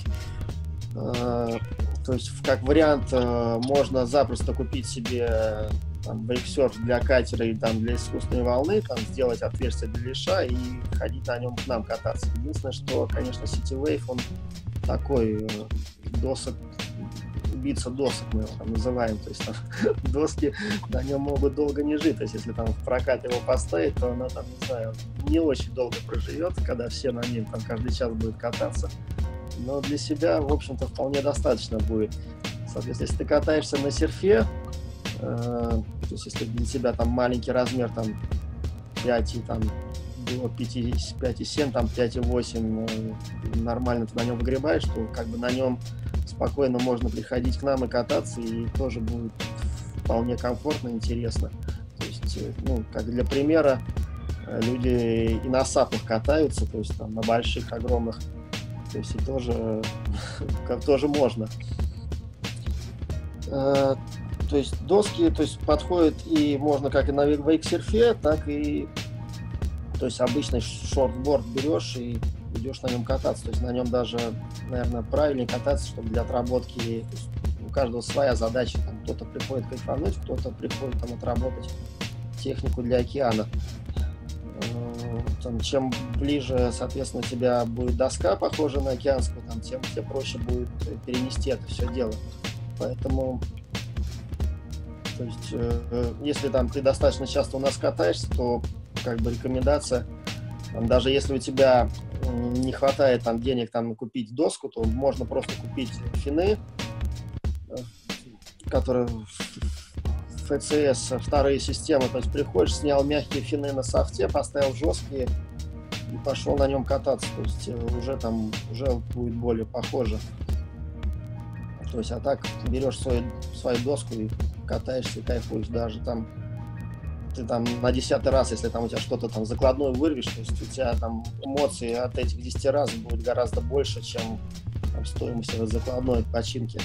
То есть как вариант можно запросто купить себе вейксерф для катера и там для искусственной волны, там сделать отверстие для леша и ходить на нем к нам кататься. Единственное, что, конечно, сити-вейв, он такой, досок убийца досок, мы его там называем. То есть там доски на нем могут долго не жить. То есть если там в прокат его поставить, то она там, не знаю, не очень долго проживет, когда все на ней там каждый час будут кататься. Но для себя, в общем-то, вполне достаточно будет. Соответственно, если ты катаешься на серфе, э, то есть если для тебя там маленький размер, там пять и там до пяти, пять и семь, там пять и восемь, э, нормально ты на нем выгребаешь, то как бы на нем спокойно можно приходить к нам и кататься, и тоже будет вполне комфортно, интересно. То есть, э, ну, как для примера, э, люди и на сапах катаются, то есть там на больших, огромных. То есть и тоже, тоже можно. То есть доски, то есть подходят и можно как и на вейксерфе, так и, то есть обычный шортборд берешь и идешь на нем кататься. То есть на нем даже, наверное, правильнее кататься, чтобы для отработки, у каждого своя задача. Там кто-то приходит кайфануть, кто-то приходит там отработать технику для океана. Там, чем ближе, соответственно, у тебя будет доска, похожая на океанскую, там, тем тебе проще будет перенести это все дело. Поэтому, то есть, э, если там ты достаточно часто у нас катаешься, то как бы рекомендация, там, даже если у тебя не хватает там денег там купить доску, то можно просто купить фины, которые эф си эс, вторые системы, то есть приходишь, снял мягкие фины на софте, поставил жесткие и пошел на нем кататься, то есть уже там уже будет более похоже. То есть, а так берешь свою, свою доску и катаешься и кайфуешь, даже там ты там на десятый раз, если там у тебя что-то там закладной вырвешь, то есть у тебя там эмоции от этих десяти раз будет гораздо больше, чем там, стоимость закладной починки.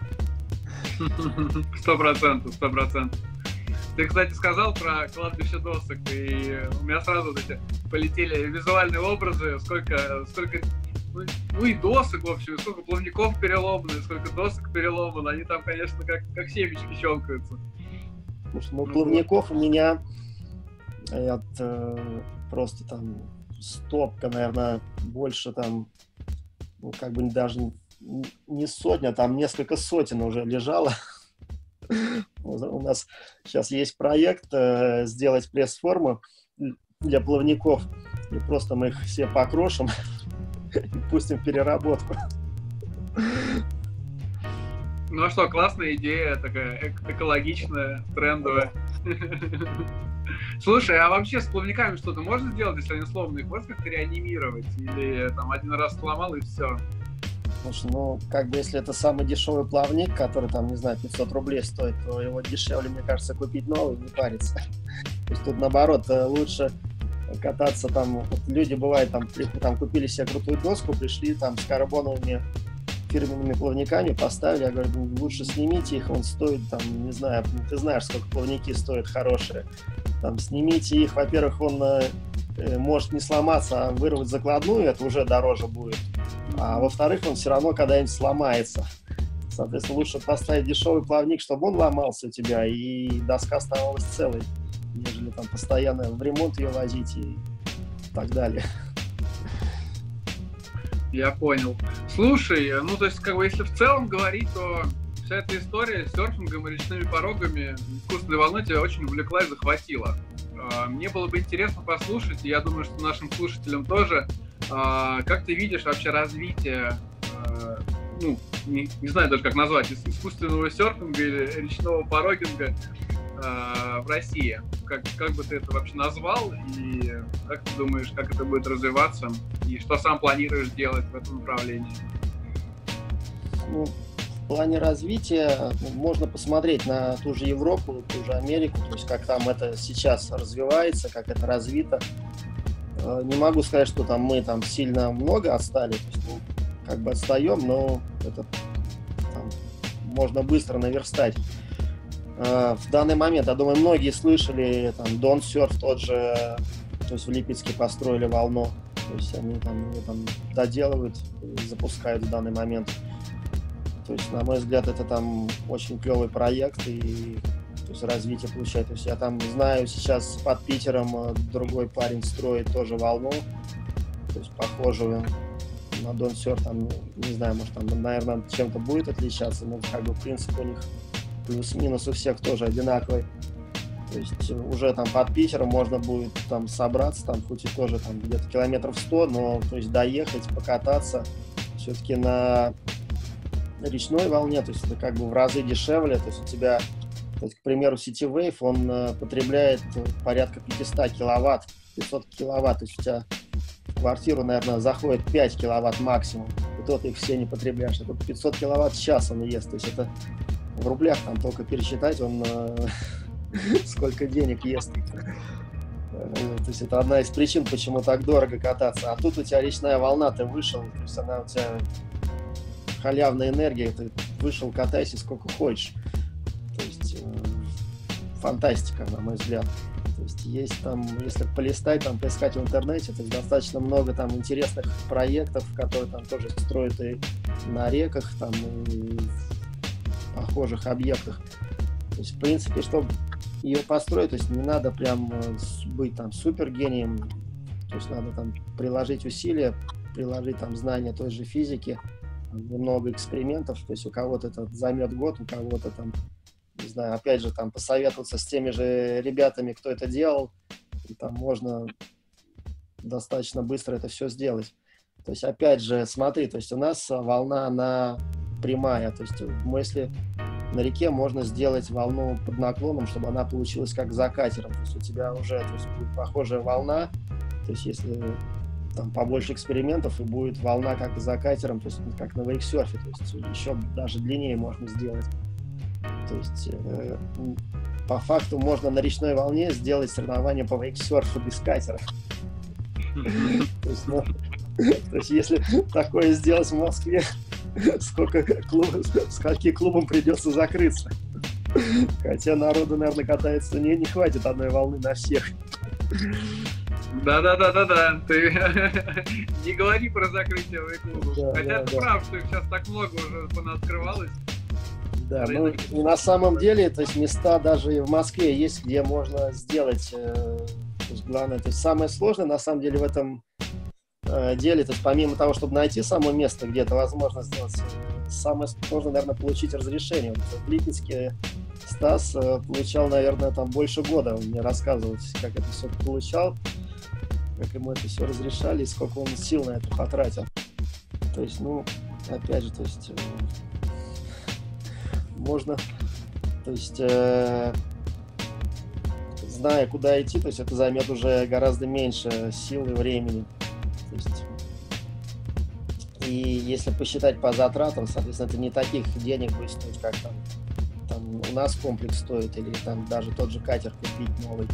Сто процентов, сто процентов. Ты, кстати, сказал про кладбище досок, и у меня сразу вот эти полетели визуальные образы, сколько, сколько, ну, ну и досок, в общем, сколько плавников переломано, сколько досок переломано, они там, конечно, как, как семечки щелкаются. Потому что, ну, плавников у меня от, э, просто там стопка, наверное, больше там, ну, как бы даже не сотня, там несколько сотен уже лежало. У нас сейчас есть проект э, сделать пресс-форму для плавников. И просто мы их все покрошим и пустим в переработку. Ну а что, классная идея, такая эк- экологичная, трендовая. Слушай, а вообще с плавниками что-то можно сделать, если они сломаны? Их можно как-то реанимировать? Или там один раз сломал и все? Слушай, ну, как бы, если это самый дешевый плавник, который, там, не знаю, пятьсот рублей стоит, то его дешевле, мне кажется, купить новый, не париться. То есть тут, наоборот, лучше кататься там, вот люди, бывает, там, при, там, купили себе крутую доску, пришли там с карбоновыми фирменными плавниками, поставили, я говорю, лучше снимите их, он стоит, там, не знаю, ты знаешь, сколько плавники стоят хорошие, там, снимите их, во-первых, он э, может не сломаться, а вырвать закладную, это уже дороже будет. А во-вторых, он все равно когда-нибудь сломается. Соответственно, лучше поставить дешевый плавник, чтобы он ломался у тебя, и доска оставалась целой, нежели там постоянно в ремонт ее возить и так далее. Я понял. Слушай, ну то есть, как бы, если в целом говорить, то вся эта история с серфингом и речными порогами, искусственной волной тебя очень увлекла и захватила. Мне было бы интересно послушать, и я думаю, что нашим слушателям тоже, как ты видишь вообще развитие, ну, не, не знаю даже как назвать, искусственного серфинга или речного порогинга в России? Как, как бы ты это вообще назвал, и как ты думаешь, как это будет развиваться, и что сам планируешь делать в этом направлении? Ну, в плане развития можно посмотреть на ту же Европу, ту же Америку, то есть как там это сейчас развивается, как это развито. Не могу сказать, что там мы там сильно много отстали, то есть, ну, как бы отстаем, но это там, можно быстро наверстать. В данный момент, я думаю, многие слышали, там, Don't Surf тот же, то есть в Липецке построили волну, то есть они там, его там доделывают, запускают в данный момент. То есть, на мой взгляд, это там очень клевый проект и, то есть, развитие получает. То есть я там знаю, сейчас под Питером другой парень строит тоже волну, то есть похожую. на Донсер, там, не знаю, может, там, наверное, чем-то будет отличаться, но как бы принцип у них плюс-минус у всех тоже одинаковый. То есть уже там под Питером можно будет там собраться, там хоть и тоже там где-то километров сто, но то есть доехать, покататься все-таки на речной волне, то есть это как бы в разы дешевле, то есть у тебя, то есть, к примеру, City Wave, он э, потребляет порядка пятьсот киловатт, пятьсот киловатт, то есть у тебя в квартиру, наверное, заходит пять киловатт максимум, и то ты их все не потребляешь, а тут пятьсот киловатт в час он ест, то есть это в рублях там только пересчитать, он э, сколько денег ест. То есть это одна из причин, почему так дорого кататься. А тут у тебя речная волна, ты вышел, то есть она у тебя халявная энергия, ты вышел, катайся сколько хочешь. То есть э, фантастика, на мой взгляд. То есть есть там, если полистать, там поискать в интернете, то есть достаточно много там интересных проектов, которые там тоже строят и на реках, там и в похожих объектах. То есть в принципе, чтобы ее построить, то есть не надо прям быть там супергением, то есть надо там приложить усилия, приложить там знания той же физики, много экспериментов, то есть у кого-то это займет год, у кого-то там, не знаю, опять же там посоветоваться с теми же ребятами, кто это делал, и там можно достаточно быстро это все сделать. То есть опять же, смотри, то есть у нас волна, она прямая, то есть если на реке можно сделать волну под наклоном, чтобы она получилась как за катером. То есть у тебя уже то есть, будет похожая волна. То есть если там побольше экспериментов, и будет волна как за катером, то есть как на вейксерфе. То есть еще даже длиннее можно сделать. То есть э, по факту можно на речной волне сделать соревнование по вейксерфу без катера. То есть если такое сделать в Москве, сколько клубов, скольки клубам придется закрыться. Хотя народу, наверное, катается не, не хватит одной волны на всех. Да-да-да-да-да. Ты не говори про закрытие клубов. Да, Хотя да, ты да. прав, что их сейчас так много уже понаоткрывалось. Да, ну и на самом деле, то есть места даже и в Москве есть, где можно сделать. Э, то есть главное, то есть самое сложное на самом деле в этом деле, то есть помимо того, чтобы найти само место, где это возможно сделать, самое сложное, наверное, получить разрешение. Вот в Липецке Стас получал, наверное, там больше года, он мне рассказывал, как это все получал, как ему это все разрешали, и сколько он сил на это потратил. То есть, ну, опять же, то есть можно, то есть э, зная, куда идти, то есть это займет уже гораздо меньше сил и времени. То есть, и если посчитать по затратам, соответственно, это не таких денег будет стоить, как там, там у нас комплекс стоит, или там даже тот же катер купить новый.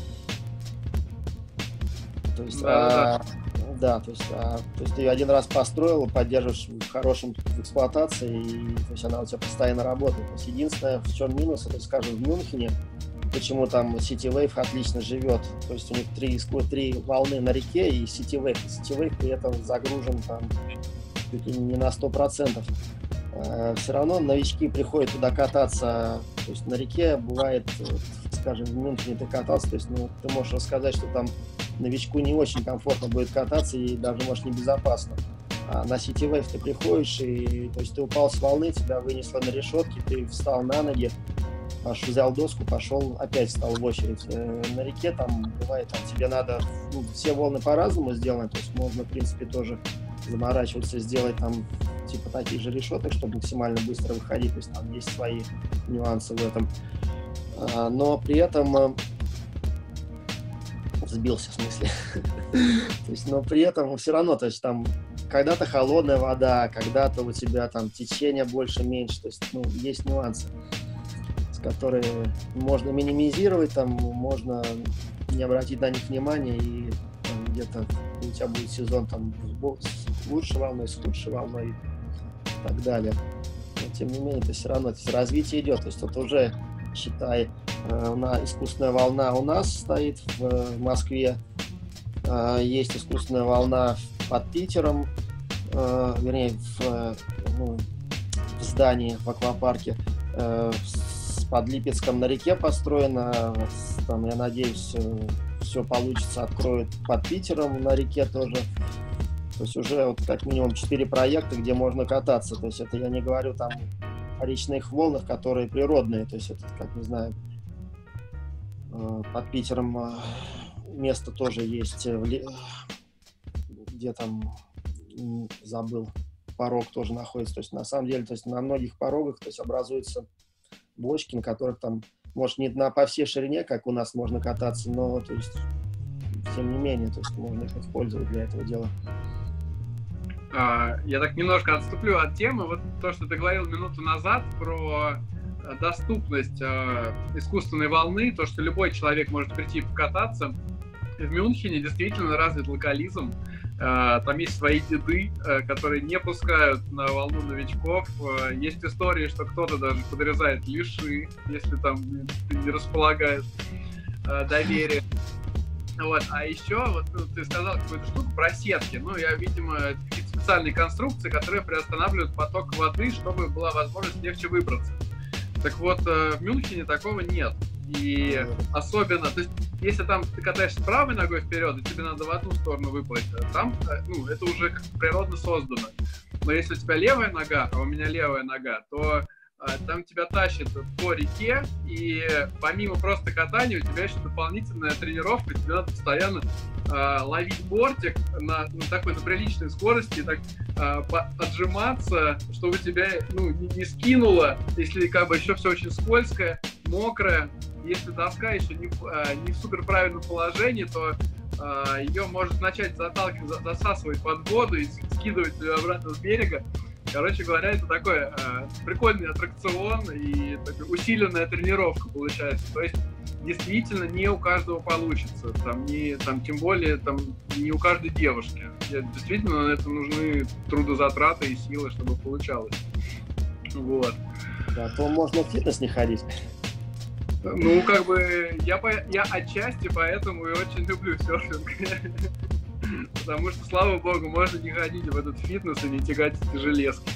То есть, да, а, да, то есть, а, то есть ты ее один раз построил, поддерживаешь в хорошем в эксплуатации, и то есть она у тебя постоянно работает. То есть единственное, в чем минус, это, скажем, в Мюнхене, почему там City Wave отлично живет. То есть у них три, три волны на реке и City Wave. И City Wave при этом загружен там чуть ли не на сто процентов. Э, все равно новички приходят туда кататься. То есть на реке бывает, скажем, в Мюнхене ты катался, то есть ну, ты можешь рассказать, что там новичку не очень комфортно будет кататься и даже, может, небезопасно. А на City Wave ты приходишь, и то есть ты упал с волны, тебя вынесло на решетке, ты встал на ноги, взял доску, пошел, опять встал в очередь. Э, на реке там бывает, там тебе надо, ну, все волны по-разному сделаны, то есть можно, в принципе, тоже заморачиваться, сделать там типа таких же решеток, чтобы максимально быстро выходить, то есть там есть свои нюансы в этом. А, но при этом э, сбился, в смысле. То есть, но при этом все равно, то есть там когда-то холодная вода, когда-то у тебя там течение больше-меньше, то есть, ну, есть нюансы, которые можно минимизировать, там можно не обратить на них внимания, и там, где-то у тебя будет сезон там с лучшей волной, с худшей волной и так далее. Но тем не менее, это все равно то есть, развитие идет. То есть вот уже, считай, на искусственная волна у нас стоит в Москве, есть искусственная волна под Питером, вернее, в, ну, в здании, в аквапарке, под Липецком на реке построено, там, я надеюсь, все получится, откроют под Питером на реке тоже. То есть уже вот как минимум четыре проекта, где можно кататься. То есть это я не говорю там о речных волнах, которые природные. То есть это, как не знаю, под Питером место тоже есть, где там, забыл, порог тоже находится. То есть на самом деле, то есть на многих порогах, то есть образуются бочки, на которых там, может, не на, по всей ширине, как у нас можно кататься, но, то есть, тем не менее, то есть можно их использовать для этого дела. Я так немножко отступлю от темы. Вот то, что ты говорил минуту назад про доступность искусственной волны, то, что любой человек может прийти покататься. В Мюнхене действительно развит локализм. Там есть свои деды, которые не пускают на волну новичков. Есть истории, что кто-то даже подрезает лиши, если там не располагает доверия. Вот. А еще, вот ты сказал какую-то штуку про сетки. Ну, я, видимо, какие-то специальные конструкции, которые приостанавливают поток воды, чтобы была возможность легче выбраться. Так вот, в Мюнхене такого нет. И особенно, то есть, если там ты катаешься правой ногой вперед, и тебе надо в одну сторону выплыть, там, ну, это уже как природно создано. Но если у тебя левая нога, а у меня левая нога, то там тебя тащит по реке, и помимо просто катания у тебя еще дополнительная тренировка, тебе надо постоянно э, ловить бортик на, на такой на приличной скорости, так э, по- отжиматься, чтобы тебя ну, не, не скинуло, если как бы еще все очень скользкое, мокрое. Если доска еще не, э, не в супер правильном положении, то э, ее может начать заталкивать, засасывать под воду и скидывать ее обратно с берега. Короче говоря, это такой э, прикольный аттракцион и такая усиленная тренировка получается. То есть действительно не у каждого получится, там, не, там, тем более там, не у каждой девушки. Действительно на это нужны трудозатраты и силы, чтобы получалось. Вот. Да, то можно в фитнес не ходить. Ну, как бы, я, по, я отчасти поэтому и очень люблю серфинг. Потому что, слава богу, можно не ходить в этот фитнес и не тягать эти железки.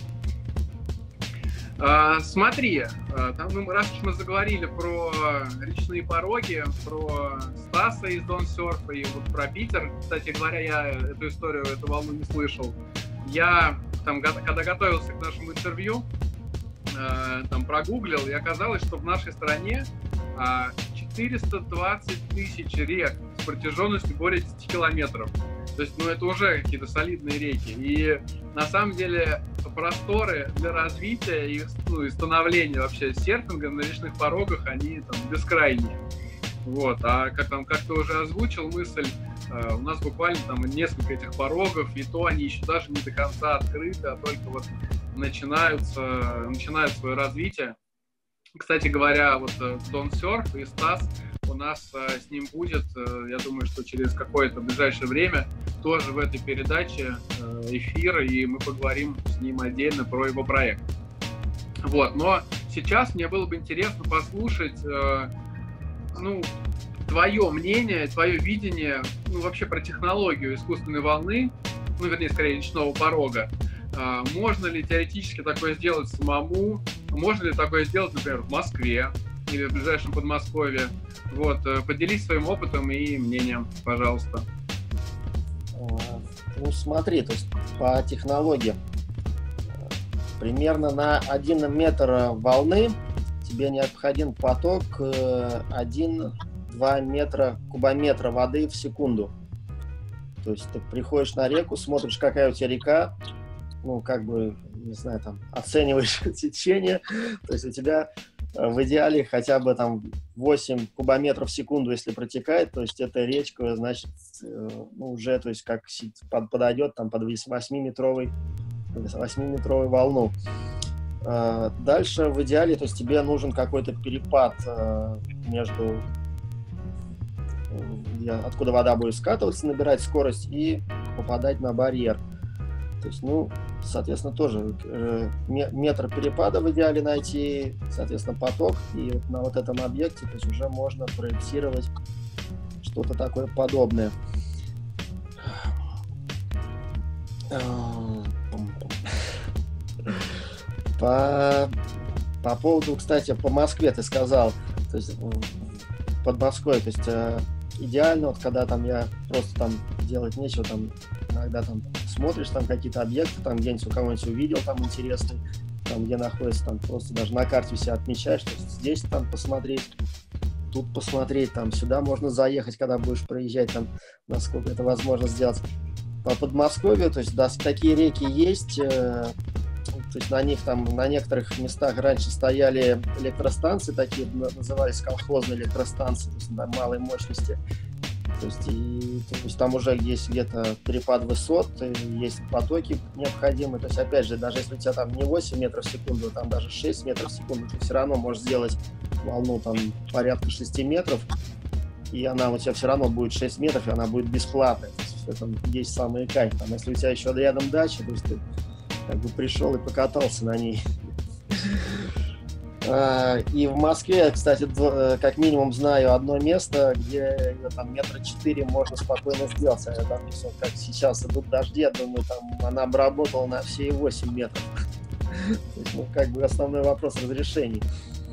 А, смотри, там, ну, раз уж мы заговорили про речные пороги, про Стаса из Don't Surf и вот про Питер, кстати говоря, я эту историю, эту волну не слышал. Я, там, когда готовился к нашему интервью, там прогуглил, и оказалось, что в нашей стране четыреста двадцать тысяч рек с протяженностью более десяти километров. То есть, ну, это уже какие-то солидные реки. И на самом деле просторы для развития и, ну, и становления вообще серфинга на речных порогах, они там бескрайние. Вот. А как, там, как ты уже озвучил мысль, э, у нас буквально там несколько этих порогов, и то они еще даже не до конца открыты, а только вот начинаются, начинают свое развитие. Кстати говоря, вот Don't Surf и Стас, у нас э, с ним будет, э, я думаю, что через какое-то ближайшее время тоже в этой передаче э, эфир, и мы поговорим с ним отдельно про его проект. Вот, но сейчас мне было бы интересно послушать, э, ну, твое мнение, твое видение, ну, вообще про технологию искусственной волны, ну, вернее, скорее, речного порога. Э, можно ли теоретически такое сделать самому? Можно ли такое сделать, например, в Москве или в ближайшем Подмосковье? Вот, поделись своим опытом и мнением, пожалуйста. Ну, смотри, то есть по технологии примерно на один метр волны тебе необходим поток один-два метра, кубометра воды в секунду. То есть ты приходишь на реку, смотришь, какая у тебя река, ну, как бы, не знаю, там, оцениваешь течение, то есть у тебя в идеале хотя бы там восемь кубометров в секунду, если протекает, то есть эта речка, значит, ну, уже, то есть как подойдет там под восьмиметровой, восьмиметровую волну. Дальше в идеале, то есть тебе нужен какой-то перепад между откуда вода будет скатываться, набирать скорость и попадать на барьер. То есть, ну, соответственно, тоже э, метр перепада в идеале найти, соответственно, поток, и вот на вот этом объекте, то есть уже можно проектировать что-то такое подобное. По, по поводу, кстати, по Москве ты сказал, то есть под Москвой, то есть э, идеально, вот когда там я просто там делать нечего, там иногда там смотришь там какие-то объекты, там где-нибудь у кого-нибудь увидел там интересный, там где находится, там просто даже на карте все отмечаешь, что здесь там посмотреть, тут посмотреть, там сюда можно заехать, когда будешь проезжать, там насколько это возможно сделать. По Подмосковью, то есть да, такие реки есть, э, то есть на них там на некоторых местах раньше стояли электростанции, такие назывались колхозные электростанции, то есть на малой мощности. То есть, и, то есть там уже есть где-то перепад высот, есть потоки необходимые. То есть, опять же, даже если у тебя там не восемь метров в секунду, а там даже шесть метров в секунду, ты все равно можешь сделать волну там порядка шести метров, и она у тебя все равно будет шесть метров, и она будет бесплатная. То есть, в этом есть самый кайф. Там, если у тебя еще рядом дача, то есть ты как бы пришел и покатался на ней. И в Москве, кстати, как минимум знаю одно место, где там метра четыре можно спокойно сделать. А, допустим, как сейчас идут дожди, я думаю, там она обработала на все восемь метров. То есть, ну, как бы основной вопрос разрешений.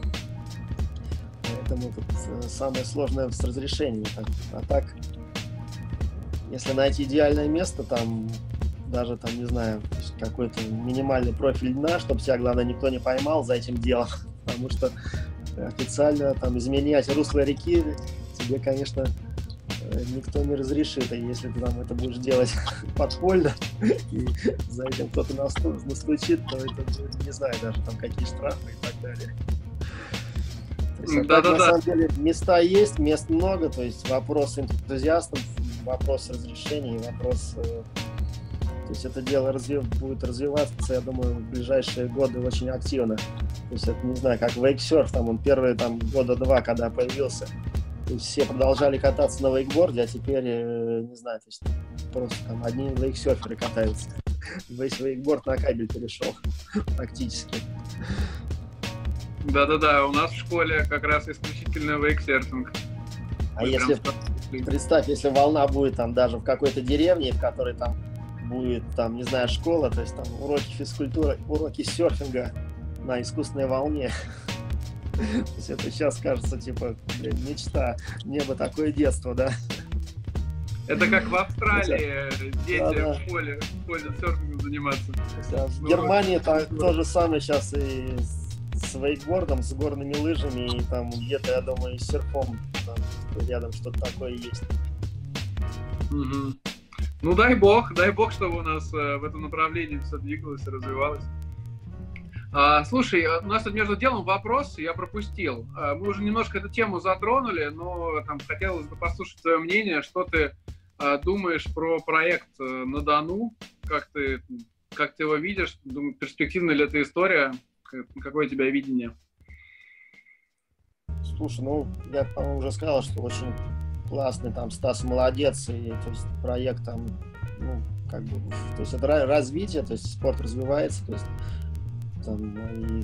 Поэтому тут самое сложное с разрешением. А так, если найти идеальное место, там даже там, не знаю, какой-то минимальный профиль дна, чтобы тебя, главное, никто не поймал за этим делом. Потому что официально там изменять русло реки тебе, конечно, никто не разрешит. И если ты там это будешь делать подпольно, и за этим кто-то настучит, то это будет, не знаю, даже там какие штрафы и так далее. То есть, а так, на самом деле, места есть, мест много, то есть вопрос энтузиастов, вопрос разрешений, вопрос... То есть это дело развив... будет развиваться, я думаю, в ближайшие годы очень активно. То есть это, не знаю, как вейксерф, там он первые там, года два, когда появился, то есть все продолжали кататься на вейкборде, а теперь, не знаю, то есть просто там одни вейксерферы катаются. Весь вейкборд на кабель перешел практически. Да-да-да, у нас в школе как раз исключительно вейксерфинг. А Мы если, представь, если волна будет там даже в какой-то деревне, в которой там будет, там, не знаю, школа, то есть там уроки физкультуры, уроки серфинга на искусственной волне. То есть это сейчас кажется, типа, блин, мечта, небо, такое детство, да? Это как в Австралии дети да, да. в школе ходят серфингом заниматься. А в ну, Германии то, то же самое сейчас и с вейкбордом, с горными лыжами, и там где-то, я думаю, и с серфом там, рядом что-то такое есть. Угу. Ну дай бог, дай бог, чтобы у нас э, в этом направлении все двигалось и развивалось. А, слушай, у нас тут между делом вопрос, я пропустил. А, мы уже немножко эту тему затронули, но там хотелось бы послушать твое мнение, что ты а, думаешь про проект на Дону, как ты, как ты его видишь, думаю, перспективная ли эта история, какое у тебя видение? Слушай, ну я, по-моему, уже сказал, что очень классный, там, Стас молодец, и то есть проект там, ну, как бы, то есть это развитие, то есть спорт развивается, то есть там, и,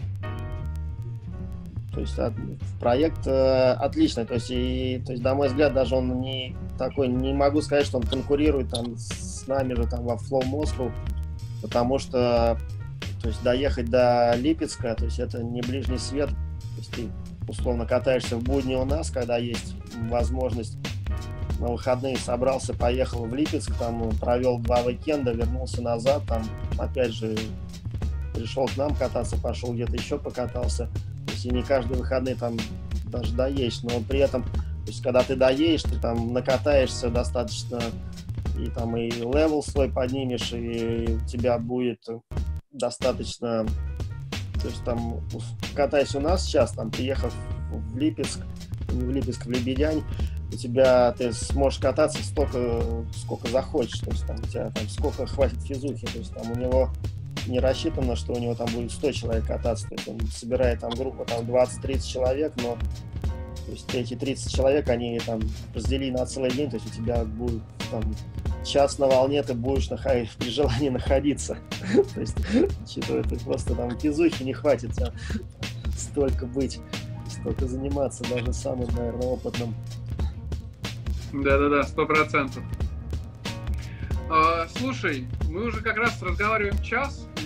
то есть от, проект э, отличный, то есть, и, то есть, на мой взгляд, даже он не такой, не могу сказать, что он конкурирует там с нами же там во Flow Moscow, потому что, то есть, доехать до Липецка, то есть, это не ближний свет, то есть, ты условно катаешься в будни у нас, когда есть возможность на выходные собрался, поехал в Липецк, там провел два уикенда, вернулся назад, там опять же пришел к нам кататься, пошел где-то еще покатался. То есть и не каждые выходные там даже доедешь, но при этом, то есть когда ты доедешь, ты там накатаешься достаточно, и там и левел свой поднимешь, и у тебя будет достаточно. То есть там, катаясь у нас сейчас, там, приехав в Липецк, не в Липецк, в Лебедянь, у тебя, ты сможешь кататься столько, сколько захочешь, то есть там у тебя там сколько хватит физухи, то есть там у него не рассчитано, что у него там будет сто человек кататься, то есть он собирает там группу там двадцать-тридцать человек, но то есть эти тридцать человек, они там раздели на целый день, то есть у тебя будет там час на волне, ты будешь находить, при желании находиться. То есть, учитывая, ты просто там физухи не хватит тебя столько быть, столько заниматься, даже самым, наверное, опытным. Да-да-да, сто процентов. Слушай, мы уже как раз разговариваем час.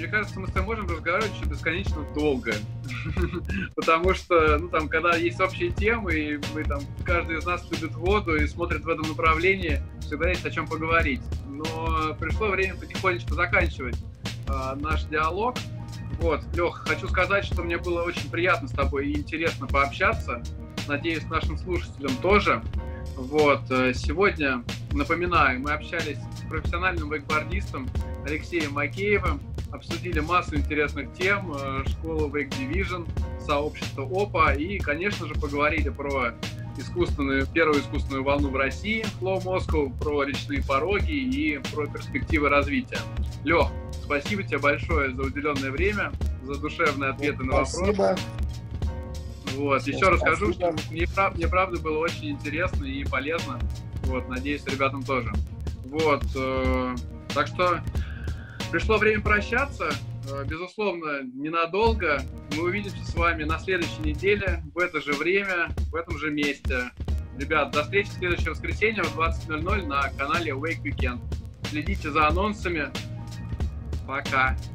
мне кажется, мы с тобой можем разговаривать еще бесконечно долго. Потому что, ну, там, когда есть общие темы, и мы там, каждый из нас любит воду и смотрит в этом направлении, всегда есть о чем поговорить. Но пришло время потихонечку заканчивать э, наш диалог. Вот, Лех, хочу сказать, что мне было очень приятно с тобой и интересно пообщаться. Надеюсь, нашим слушателям тоже. Вот, сегодня, напоминаю, мы общались с профессиональным вейкбордистом Алексеем Макеевым, обсудили массу интересных тем, школу Wake Division, сообщество ОПА и, конечно же, поговорили про искусственную, первую искусственную волну в России, Flow Moscow, про речные пороги и про перспективы развития. Лех, спасибо тебе большое за уделенное время, за душевные ответы на вопросы. Спасибо. Вот. Еще Спасибо. расскажу, что мне, прав, мне правда было очень интересно и полезно. Вот. Надеюсь, ребятам тоже. Вот. Э, так что пришло время прощаться. Э, безусловно, ненадолго. Мы увидимся с вами на следующей неделе, в это же время, в этом же месте. Ребят, до встречи в следующее воскресенье в двадцать ноль ноль на канале Wake Weekend. Следите за анонсами. Пока.